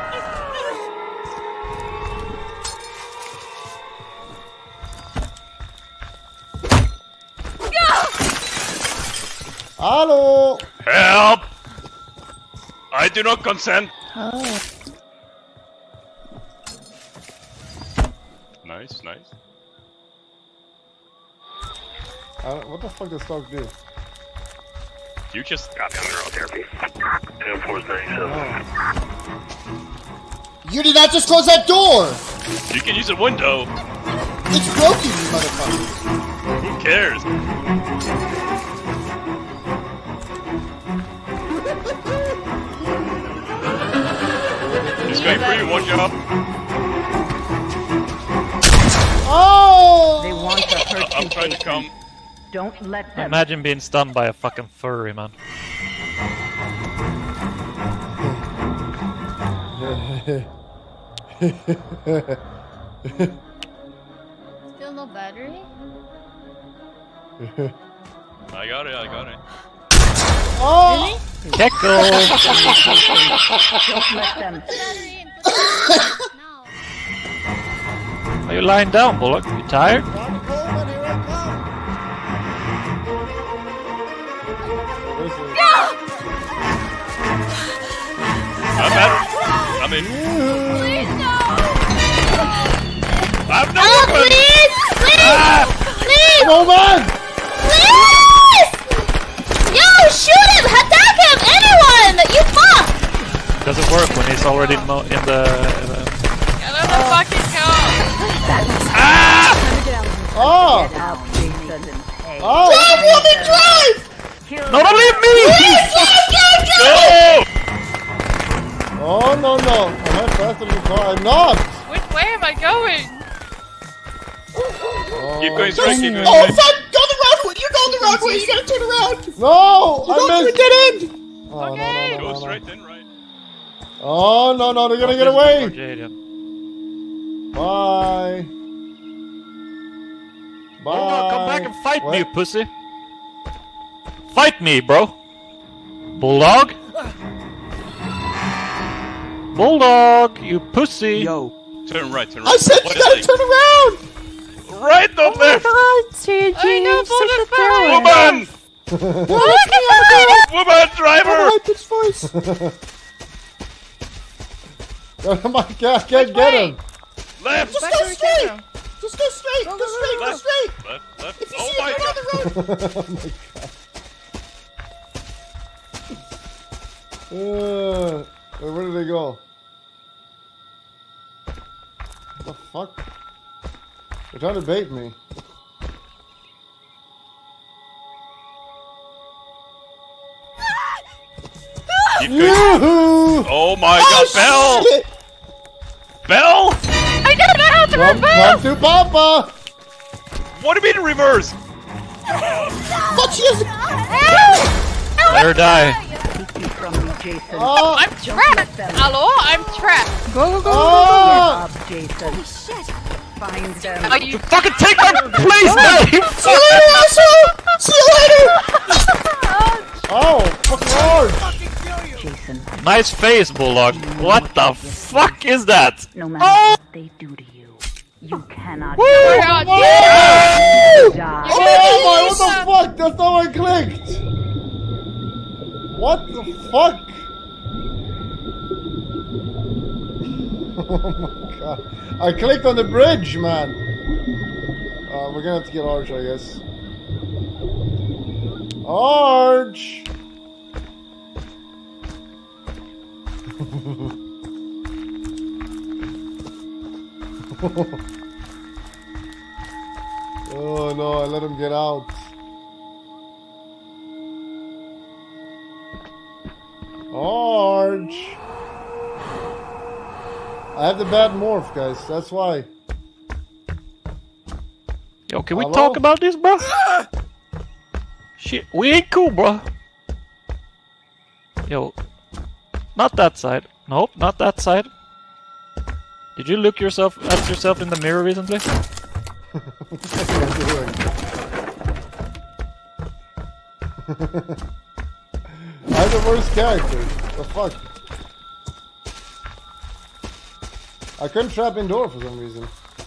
Hello. Help! I do not consent. Oh. Nice, nice. I don't, what the fuck does Stalk do? You just got neural therapy. ten four thirty-seven. You did not just close that door! You can use a window. It's broken, you motherfucker. Who cares? He's going for you, watch out. Oh! They want to hurt you. I'm trying to come. Don't let them. Imagine being stunned by a fucking furry, man. Still no battery? I got it, I got it. Oh! Keckle! Don't let them. Are you lying down, Bullock? You tired? I'm at. I'm in. Please no! I'm no Oh, weapon! please! Please! Ah! Please! Come on, man! Please! Yo, shoot him! Attack him! Anyone! You fuck! Doesn't work when he's already in, mo in the... Uh, Get out the fucking car! Ah! Oh! Get out, Jason, and pay. Oh! Drive, woman, drive! no, don't leave me! No! Oh, no, no. Am I faster than the car? I'm not! Which way am I going? Oh. Keep going straight, keep going Oh, straight. fuck! Go the wrong way! You're going the wrong way! You gotta turn around! No! You're I going missed! through a dead end! Oh, Okay. no, no, Go no, no, straight, no. then right. Oh, no, no, they're gonna get Or away! Jaden. Bye! Bye! Bulldog, come back and fight What? me, you pussy! Fight me, bro! Bulldog? Bulldog, you pussy! Yo. Turn right, turn right. I said What you is gotta it? turn around! Right, not left! Oh, Sergey, I know you're such a bullet thrower. Woman! Look Woman, driver! Hide this voice! Oh my god, I can't get him! Left! Just go straight! Just go straight! Go straight! Go Left. straight! Left, left. If you Oh see my it, go god! on the road! Oh my god. Uh, where did they go? What the fuck? They're trying to bait me. Keep going. Yoo-hoo! Oh my Oh, god, Bell! shit! Bell! I don't know how to Come, come to Papa! What do you mean reverse? Fuck, she has Let her die. Keep you from me, Jason. Oh! I'm trapped! Hello? I'm trapped! Go, go, go, Oh! Up, Jason. Find them. Are you Fucking take my place, man! You See you later, asshole! See you later! Oh, fucking hard! Jason, Nice face, Bulldog. What the fuck is that? no matter Oh! what they do to you, you cannot God, die. yeah. Oh my, what the fuck? That's not what I clicked! What the fuck? Oh my god. I clicked on the bridge, man! Uh, we're gonna have to get Arch, I guess. Arch! Oh no, I let him get out. Arch! I have the bad morph, guys, that's why. Yo, can we Hello? talk about this, bro? Shit, we ain't cool, bro. Yo, not that side. Nope, not that side. Did you look yourself at yourself in the mirror recently? What am I doing? I'm the worst character. The fuck? I couldn't trap indoor for some reason.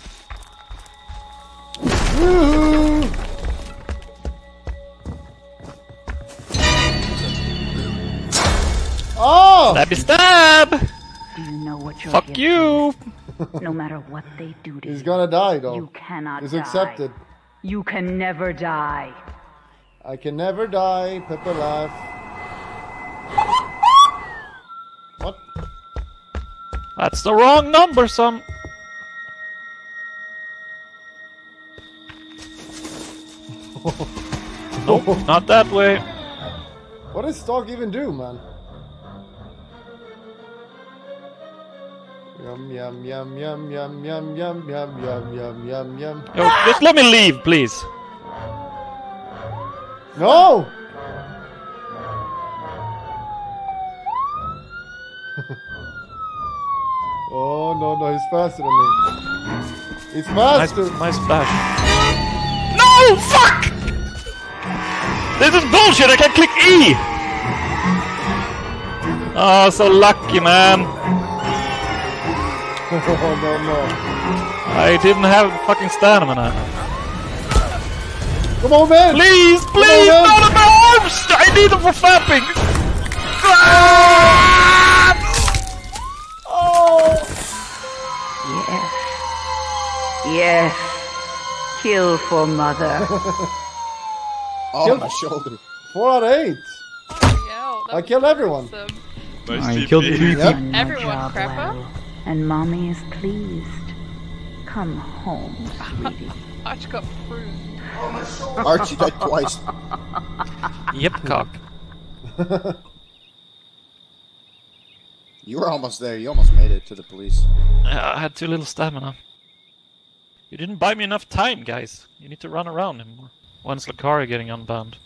Woohoo! Oh! Stabby stab! Do you know what you're Fuck getting? you! No matter what they do to He's you, gonna die though. you cannot He's die. accepted. You can never die. I can never die. Pepper laugh. What? That's the wrong number, son. Nope, not that way. What does Stark even do, man? Yum yum yum yum yum yum yum yum yum yum yum yum. Yo, just let me leave, please. No! Oh no no, he's faster than me. He's Nice, faster. nice splash. No, fuck! This is bullshit. I can't click E. Oh, so lucky, man. Oh, no, no. I didn't have fucking stamina. Come on, man! Please, please, on, not on my arms! I need them for fapping! Ah! Oh! Yes. Yes. Kill for mother. Oh, Killed- my shoulder. Four out of eight. Yo, that I was killed everyone. awesome. Nice I T killed P. three Yep. people. Everyone, Crappa? And mommy is pleased. Come home, sweetie. Arch got fruit. Archie died twice. Yep, cock. You were almost there. You almost made it to the police. Uh, I had too little stamina. You didn't buy me enough time, guys. You need to run around him more. When's Lakari getting unbanned?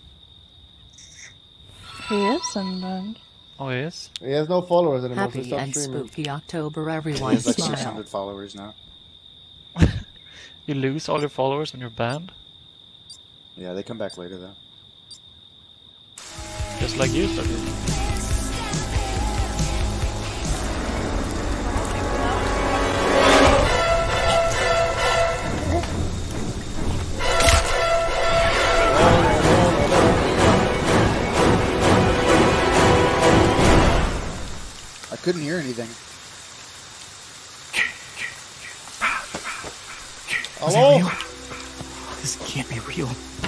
He is unbanned. Oh, he is? He has no followers anymore, so Happy stop and streaming. spooky October, He everyone. has like six Smile. hundred followers now. You lose all your followers when you're banned? Yeah, they come back later though. Just like you started. I couldn't hear anything. Hello? This can't be real.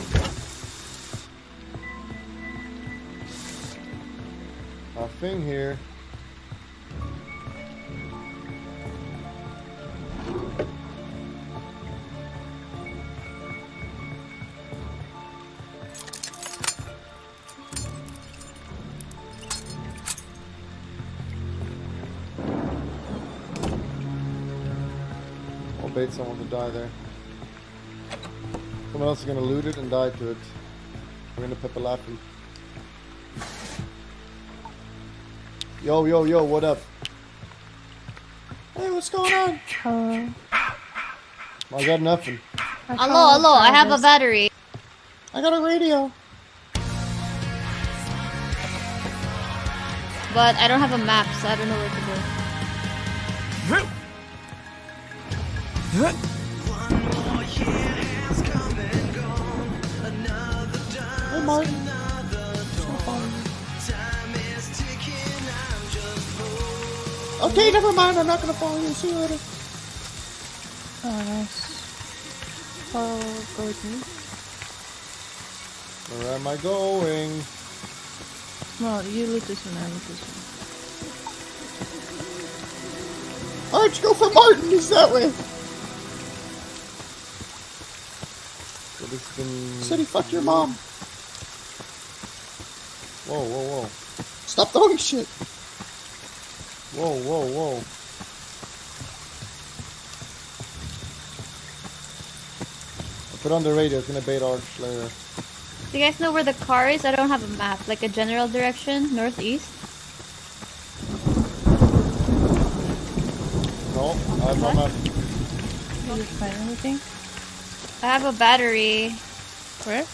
Nothing here. I'll bait someone to die there. Someone else is gonna loot it and die to it. We're gonna Pepper Lappy. Yo, yo, yo, what up? Hey, what's going on? Hello. I got nothing. Hello, hello, I have a battery. I got a radio. But I don't have a map, so I don't know where to go. Hey, Martin. Okay, never mind. I'm not gonna follow you. See you later. Oh, nice. Follow Gordon. Where am I going? No, you loot this one, I loot this one. Arch, go for Martin. He's that way. So this been... Said he fucked your mom. Whoa, whoa, whoa. Stop throwing shit. Whoa, whoa, whoa. I put on the radio, it's gonna bait Arch later. Do you guys know where the car is? I don't have a map, like a general direction, northeast. No, I have no map. Did you find anything? I have a battery. Where?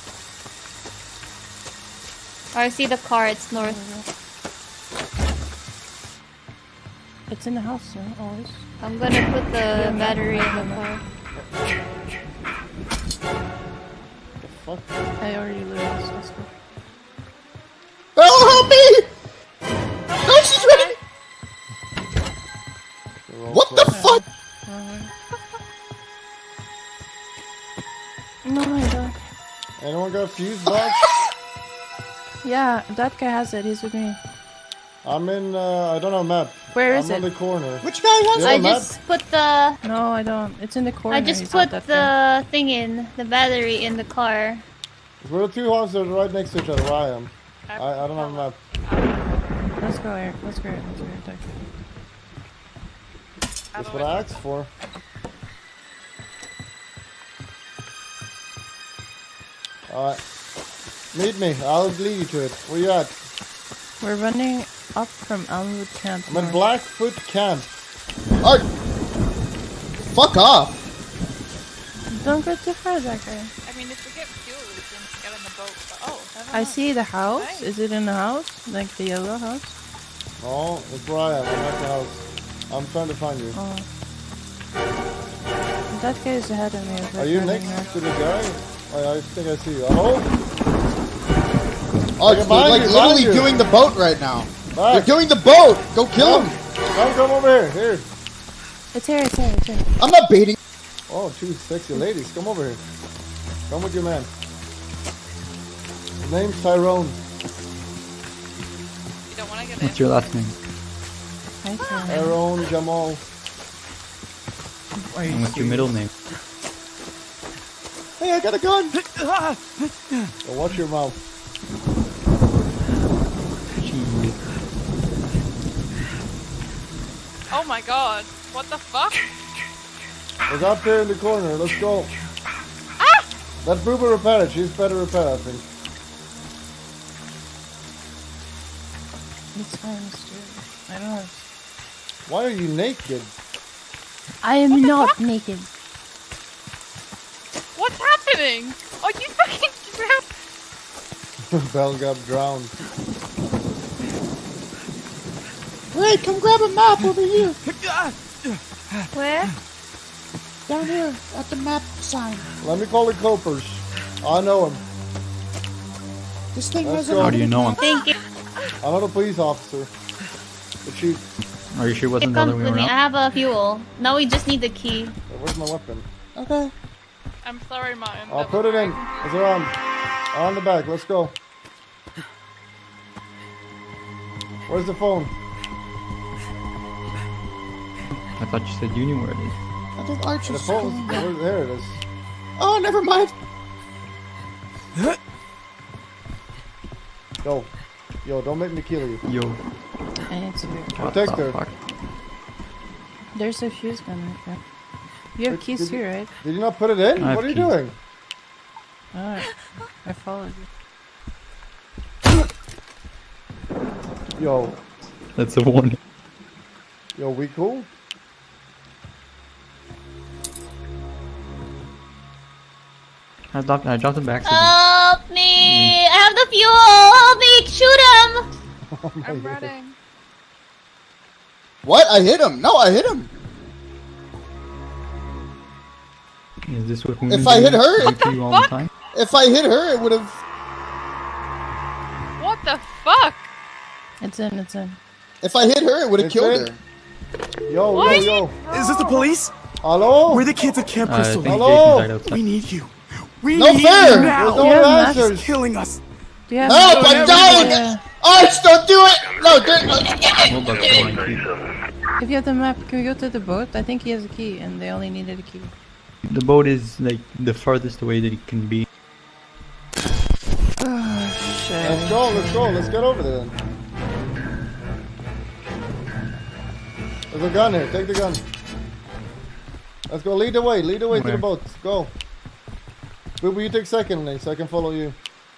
Oh, I see the car, it's north. It's in the house, yeah, always. I'm gonna put the battery in the car. The fuck? I already looted this, let's go. Oh, help me! No, she's ready! What the fuck? No, my god. Anyone got a fuse box? Yeah, that guy has it, he's with me. I'm in, uh, I don't have a map. Where is I'm it? on the corner. Which guy has You I have a map? just put the... No, I don't. It's in the corner. I just he's put not the that guy. thing in, the battery in the car. We're the two houses that are right next to each other, where I am. I, I don't have a map. Let's go here, let's go here, let's go here. Take it. That's what I asked for. Alright. Meet me, I'll lead you to it. Where you at? We're running up from Elmwood Camp. I'm at Blackfoot Camp. Arch! Fuck off! Don't go too far, that guy. I mean, if we get fuel, we can get on the boat. But, oh, never I mind. see the house. Nice. Is it in the house? Like the yellow house? Oh, it's where I am. I'm at the house. I'm trying to find you. Oh. That guy's ahead of me. Are you next there. to the guy? I, I think I see you. Hello? Oh, it's like you, literally you. doing the boat right now. Back. They're doing the boat. Go kill come. him. Come, come over here. Here. It's here, it's here, it's here. I'm not baiting. Oh, two sexy ladies. Come over here. Come with your man. His name's Tyrone. You don't want to get What's in. your last name? Hi, Tyrone Jamal. And what's your middle name? Hey, I got a gun! Oh, watch your mouth. Oh my god. What the fuck? It's up there in the corner. Let's go. Ah! Let Booba repair it. She's better repair, I think. It's fine, Stuart. I don't know. Why are you naked? I am not naked. What's happening? Oh, you fucking drowned. Bell got drowned. Wait, come grab a map over here. Where? Down here at the map sign. Let me call the Copers. I know him. This thing Let's has go. How do you know him? Thank you. I'm not a police officer. But she... Are you sure it It wasn't the other comes way with me. I around? have a fuel. Now we just need the key. Where's my weapon? Okay. I'm sorry, Martin. I'll put it in. It's around. On the back. Let's go. Where's the phone? I thought you said you knew where it is. I think The Archer's phone. coming Where, back. there it is. Oh, never mind. Go. Yo, don't make me kill you. Yo. I need to be. Protect her. Fuck? There's a fuse gun right there. You have Did- keys did too, you- right? Did you not put it in? I have What are you keys. doing? Alright. I followed you. Yo. That's a warning. Yo, we cool? I dropped, I dropped him back. Help me! I have the fuel! Help me! Shoot him! Oh my I'm God. running. What? I hit him. No, I hit him. Is this what If I hit her, do to you all the time? if I hit her, it would have. What the fuck? It's in, it's in. If I hit her, it would have It's killed in. her. Yo, What? yo, yo. Is this the police? Hello? We're the kids at Camp Uh, I Crystal think Lake. Hello? Jason's right outside. We need you. We No need fair. you There's now. no Yeah, answers. He's killing us. Do you have Help! I'm dying. everywhere. Arch, don't do it. No, don't. Hold up, hold on, keep- If you have the map, can we go to the boat? I think he has a key, and they only needed a key. The boat is like the farthest away that it can be. Oh, shit. Let's go, let's go, let's get over there then. There's a gun here, take the gun. Let's go, lead the way, lead the way to Where? the boat. Go. Booba, you take second lane so I can follow you.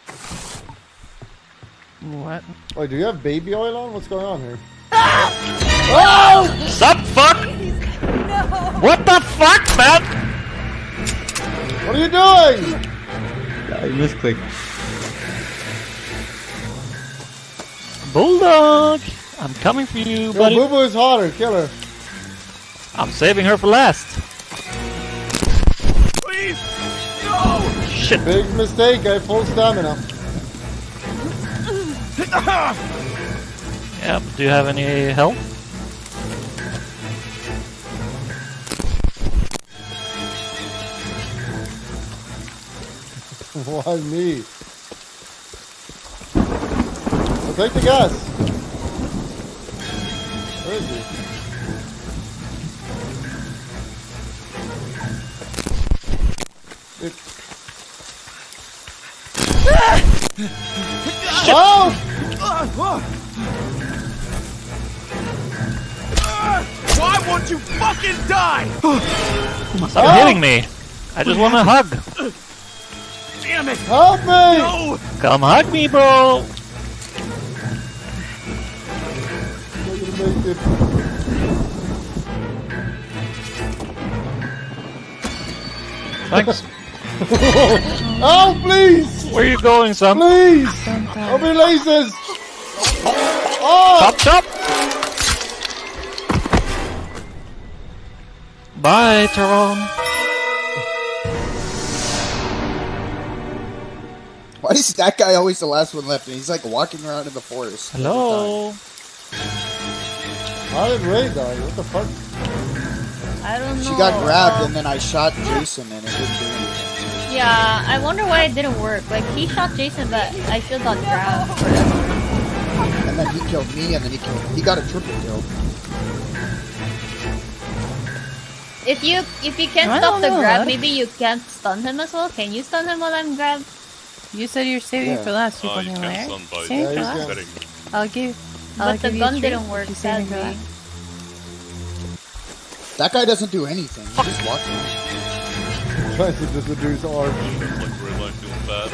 What? Wait, do you have baby oil on? What's going on here? Oh! Sup, fuck? What the fuck, man? What are you doing? I misclicked. Bulldog! I'm coming for you, Yo, buddy. Boo-Boo is hotter, kill her. I'm saving her for last. Please. No. Shit. Big mistake, I have full stamina. Yeah, do you have any help? Why me? I'll take the gas. Where is he? It... Oh! Why won't you fucking die? Stop hitting me! I just want a hug. Damn it! Help me! No! Come hug me, bro! Thanks. Oh, please! Where are you going, son? Please! I'll be lasers! Oh! Chop, chop! Bye, Tyrone. Why is that guy always the last one left? And he's like walking around in the forest. Hello. How did Ray die? What the fuck? I don't know. She got grabbed uh, and then I shot Jason and it didn't do anything. Yeah, I wonder why it didn't work. Like, he shot Jason, but I still got grabbed. And then he killed me and then he killed He got a triple kill. If you if you can't I stop don't the know, grab, what? maybe you can't stun him as well. Can you stun him while I'm grabbed? You said you're saving Yeah. for last. You Oh, you fucking can't liar. stun by Save for Yeah, last. you setting. I'll give. I'll But the give you gun a treat didn't work, if you save me for sadly. last. That guy doesn't do anything. He just walks around. Trying to just reduce arch. Like real life feels bad.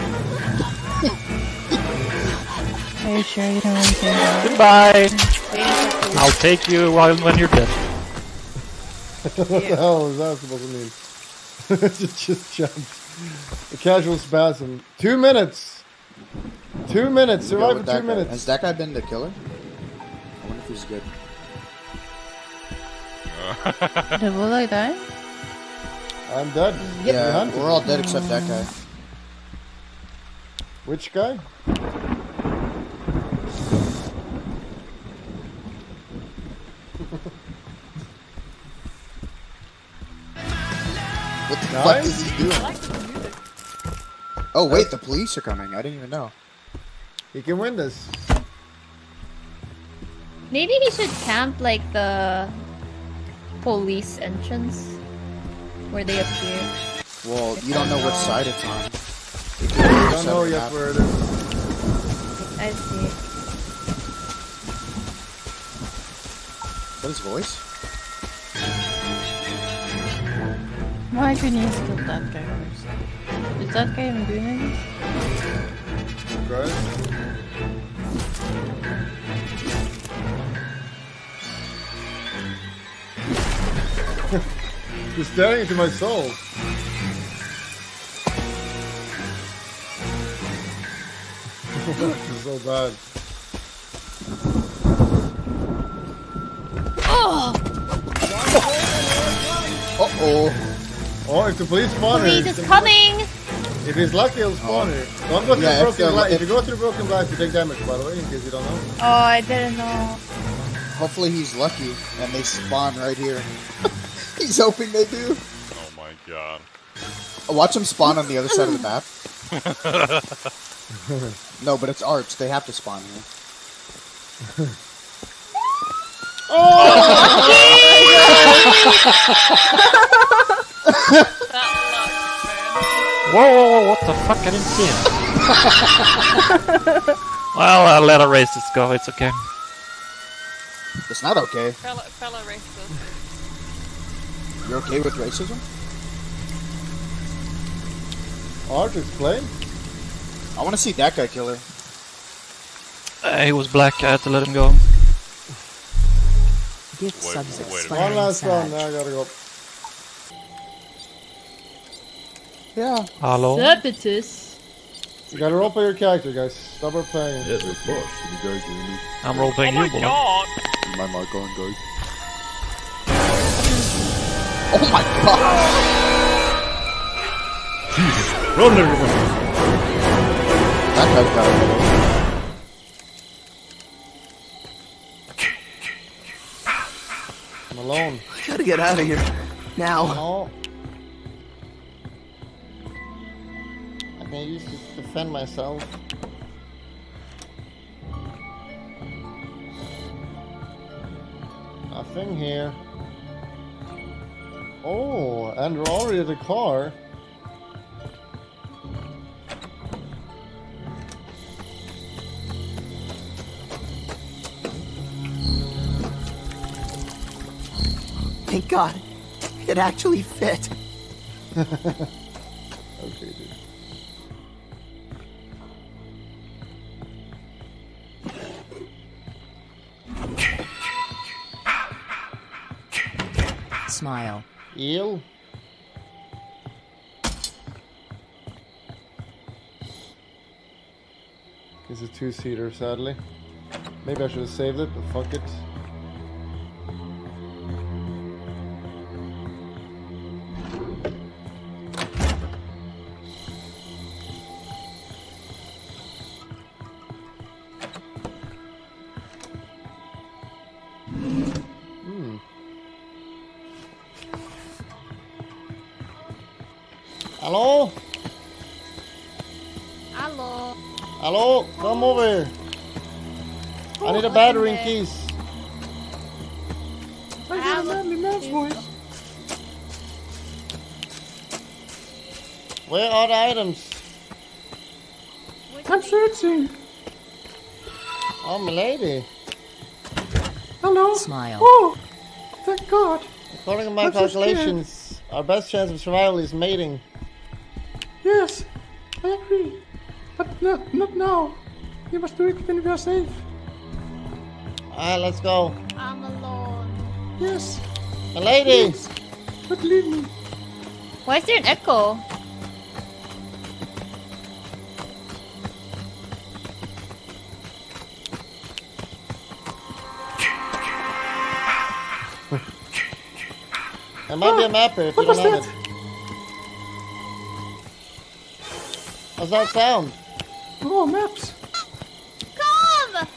Are you sure you don't want to say that? Goodbye. I'll take you while when you're dead. What the hell is that supposed to mean? just, just jumped. A casual spasm. Two minutes. Two minutes. Go Survive with for that two guy. minutes. Has that guy been the killer? I wonder if he's good. Did Bullock die? I'm dead. Yeah, Hunted. we're all dead except that guy. Which guy? What the Nice. fuck is he doing? Oh wait, the police are coming. I didn't even know. He can win this. Maybe he should camp like the police entrance where they appear. Well, you don't know which side it's on. It could be I either don't side know of the yet map. where it is. I see. What is voice? Why couldn't you kill that guy first? Is that guy even doing anything? Right? He's staring into my soul. This is so bad. Oh! Uh oh. Oh, if the police spawn here, Police is coming! if he's lucky, he'll spawn here. Don't go through Yeah, if broken they're- glass. If if- you go through broken glass, you take damage, by the way, in case you don't know. Oh, I didn't know. Hopefully he's lucky and they spawn right here. He's hoping they do. Oh my god. Watch him spawn on the other side of the map. No, but it's Arch. They have to spawn here. Whoa, whoa, whoa, what the fuck? I didn't see him. Well, I'll let a racist go. It's okay. It's not okay. Fellow, fellow racist. You're okay with racism? Arch, explain. I want to see that guy kill her. Uh, he was black. I had to let him go. Gift Wait, subs wait a expiring One last sad. round, now I gotta go. Yeah. Hello? Serpetus. You gotta roleplay your character, guys. Stop her playing. Yes, of course. Can you guys hear me? I'm roleplaying Oh my you, Bullock. god! Is my mic on, guys? Oh my god! Jesus! Run, everyone! That guy's got a I'm alone. I gotta get out of here. Now. No. I can use to defend myself. Nothing here. Oh, and we're already at the car. Thank God. It actually fit. Okay, dude. Smile. Eel. It's a two-seater, sadly. Maybe I should have saved it, but fuck it. Hmm. Hello? Hello. Hello? Come over here. I need a battery and keys. I hear a manly man's voice. Where are the items? I'm searching. Oh, my lady. Hello. Smile. Oh, thank God. According to my I'm so calculations, our best chance of survival is mating. Yes, I agree. But not, not now. You must do it when we are safe. Alright, let's go. I'm alone. Yes. My lady! Please. But leave me. Why is there an echo? There might be a map here if you What don't was have it. What's that sound? Oh, maps. Come!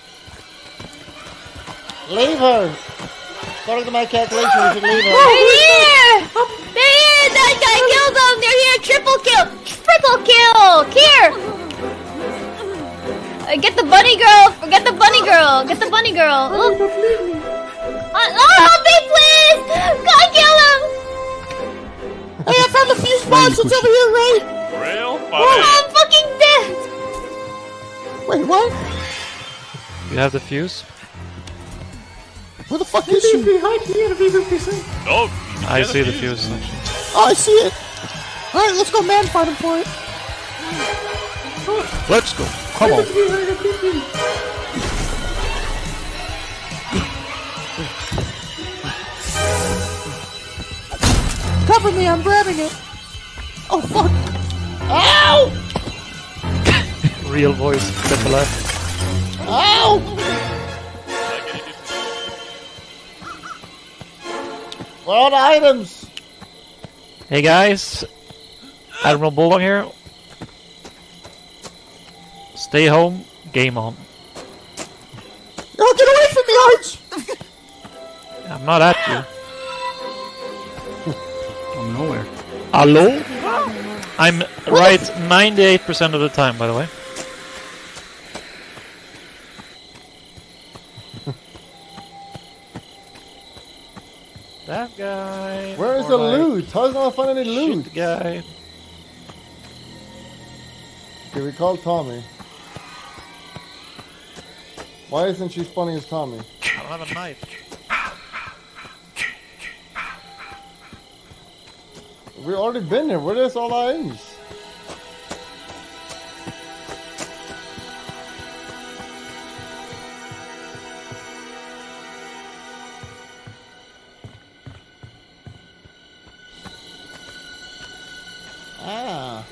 Leave her! According to my calculation, we should leave her. They're here! They're here! That guy killed them! They're here! Triple kill! Triple kill! Here! Uh, get the bunny girl! Get the bunny girl! Get the bunny girl! Oh, oh help me, please! God, kill him! Hey, I found the fuse box! It's over here, Ray! Real Oh, I'm fucking dead! Wait, what? You have the fuse? Where the fuck is she? Behind here, we will be safe. Oh, I see the fuse. Oh, I see it. Alright, let's go man fight him for it. Let's go. Come on. Cover me, I'm grabbing it. Oh, fuck. Ow! Real voice, step left. Ow! Where are the items? Hey guys, Admiral Bulldog here. Stay home, game on. Oh, get away from me, Arch! I'm not at you. I'm nowhere. Hello? I'm right ninety-eight percent of the time, by the way. That guy. Where is or the like loot? How's not find any loot? shit guy. Okay, we call Tommy. Why isn't she spawning as Tommy? I don't have a knife. We've already been here. Where is all the items? Ah.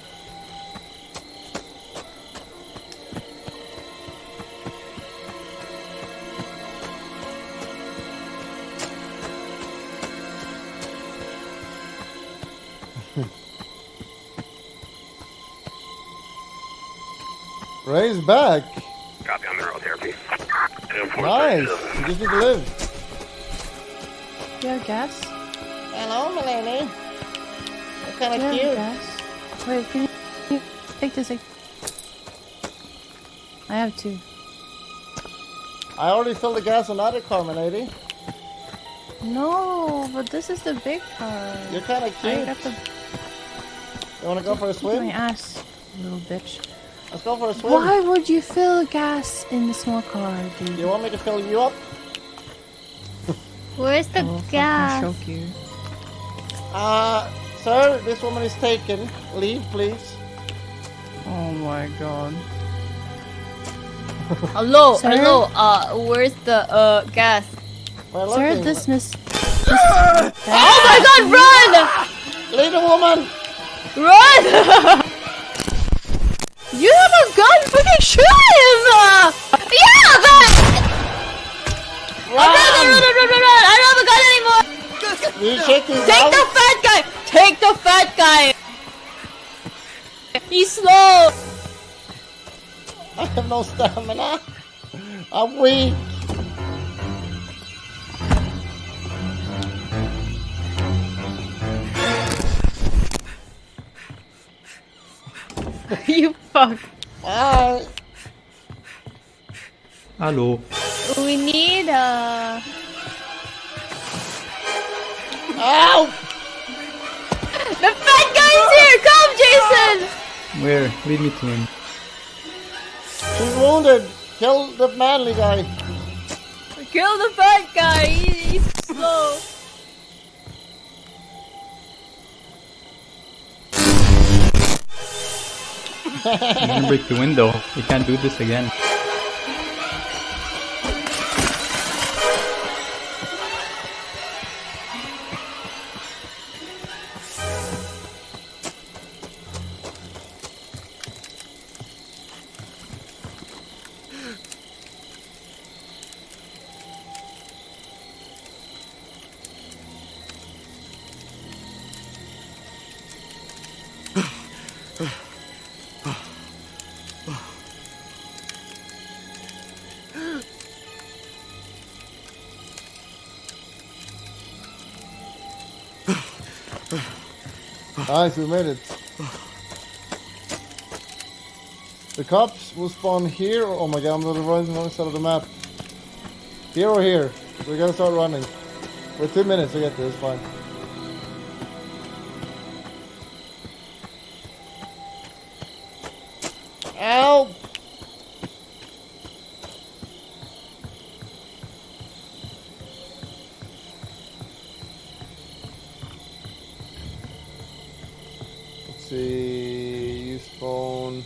Ray's back. Copy on neurotherapy. Nice. You just need to live. Do you have gas? Hello, my lady. What kind Do of you have cute? gas? Wait, can you, can you take this? Like, I have two. I already filled the gas on the other car, my lady. No, but this is the big car. You're kind of cute. I got the. You want to go for a Look at swim? my ass, little bitch. Let's go for a swim. Why would you fill gas in the small car, dude? You want me to fill you up? Where's the I'll fucking gas? choke you. Uh, sir, this woman is taken. Leave, please. Oh my god. Hello, Sir? hello. Uh, where's the uh gas? Well, Sir, looking. this miss. Oh my God! Run! Leave the woman. Run! You have a gun! Fucking shoot him! Uh, yeah, but He's slow. I have no stamina. I'm weak. You fuck. Ah. Hello. We need uh. Ow! The fat guy's here. Come, Jason. Where? Lead me to him. She's wounded. Kill the manly guy. Kill the fat guy. He, he's slow. I'm gonna break the window. You can't do this again. Nice, we made it. The cops will spawn here. Oh my god, I'm gonna run to the wrong side of the map. Here or here. So we gotta start running. We're two minutes to get there, it's fine. Ow! Let's see, use phone.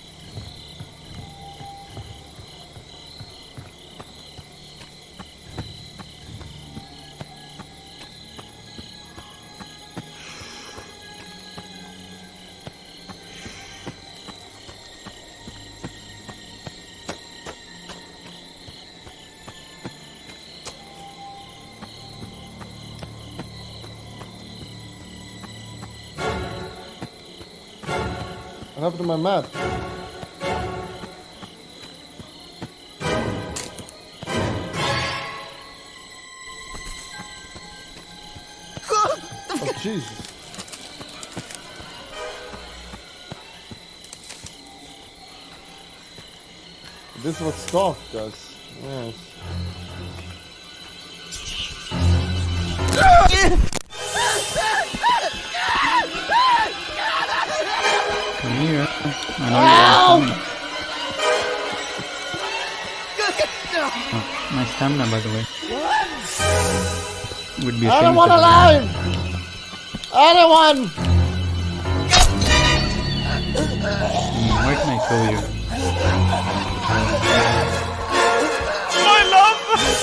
What happened to my map? Oh, Jesus. This is what stalk does. Yes. Come here. I know you're coming. Oh, my stamina, by the way. Would be a Anyone alive? Anyone? Mm, where can I kill you? My love!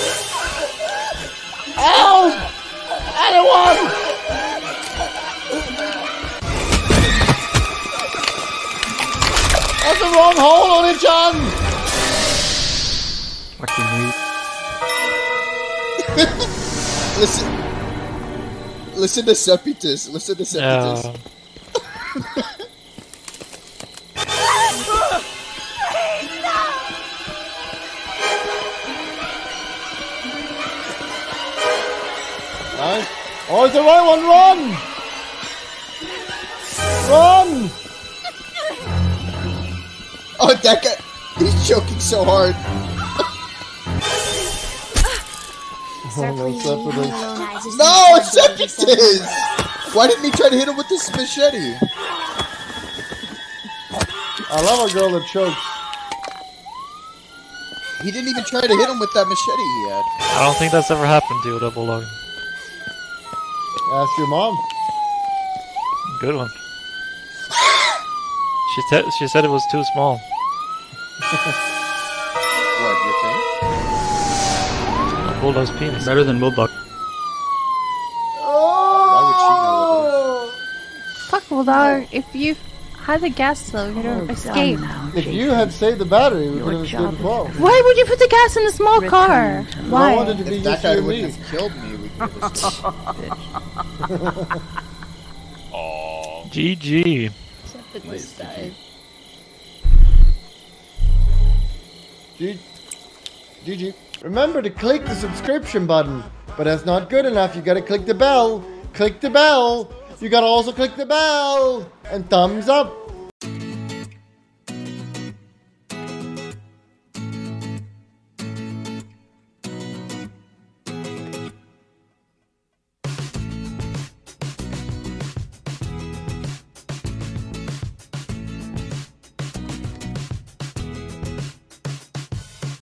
Help! Anyone? That's the wrong hole on it, John! Fucking weak. Listen. Listen to Sepitus. Listen to Sepitus. Yeah. Nice. Oh, it's the right one! Run! Run! Oh, that guy. He's choking so hard. Oh, no, Sepitus. No, Sepitus! Why didn't he try to hit him with this machete? I love a girl that chokes. He didn't even try to hit him with that machete he had. I don't think that's ever happened to you, Double Log. Ask your mom. Good one. She said she said it was too small. What, your thing? A bulldog's penis. Better than Bulldog. Why would she know it? Fuck, Bulldog. If you had the gas though, you don't escape. If you had saved the battery, we could have escaped as well. Why would you put the gas in a small car? Why? I wanted to be If just that guy you and wouldn't me. have killed me, we could have escaped. G G. It Nice, just died. G G. Remember to click the subscription button, but that's not good enough. You gotta click the bell. Click the bell. You gotta also click the bell and thumbs up.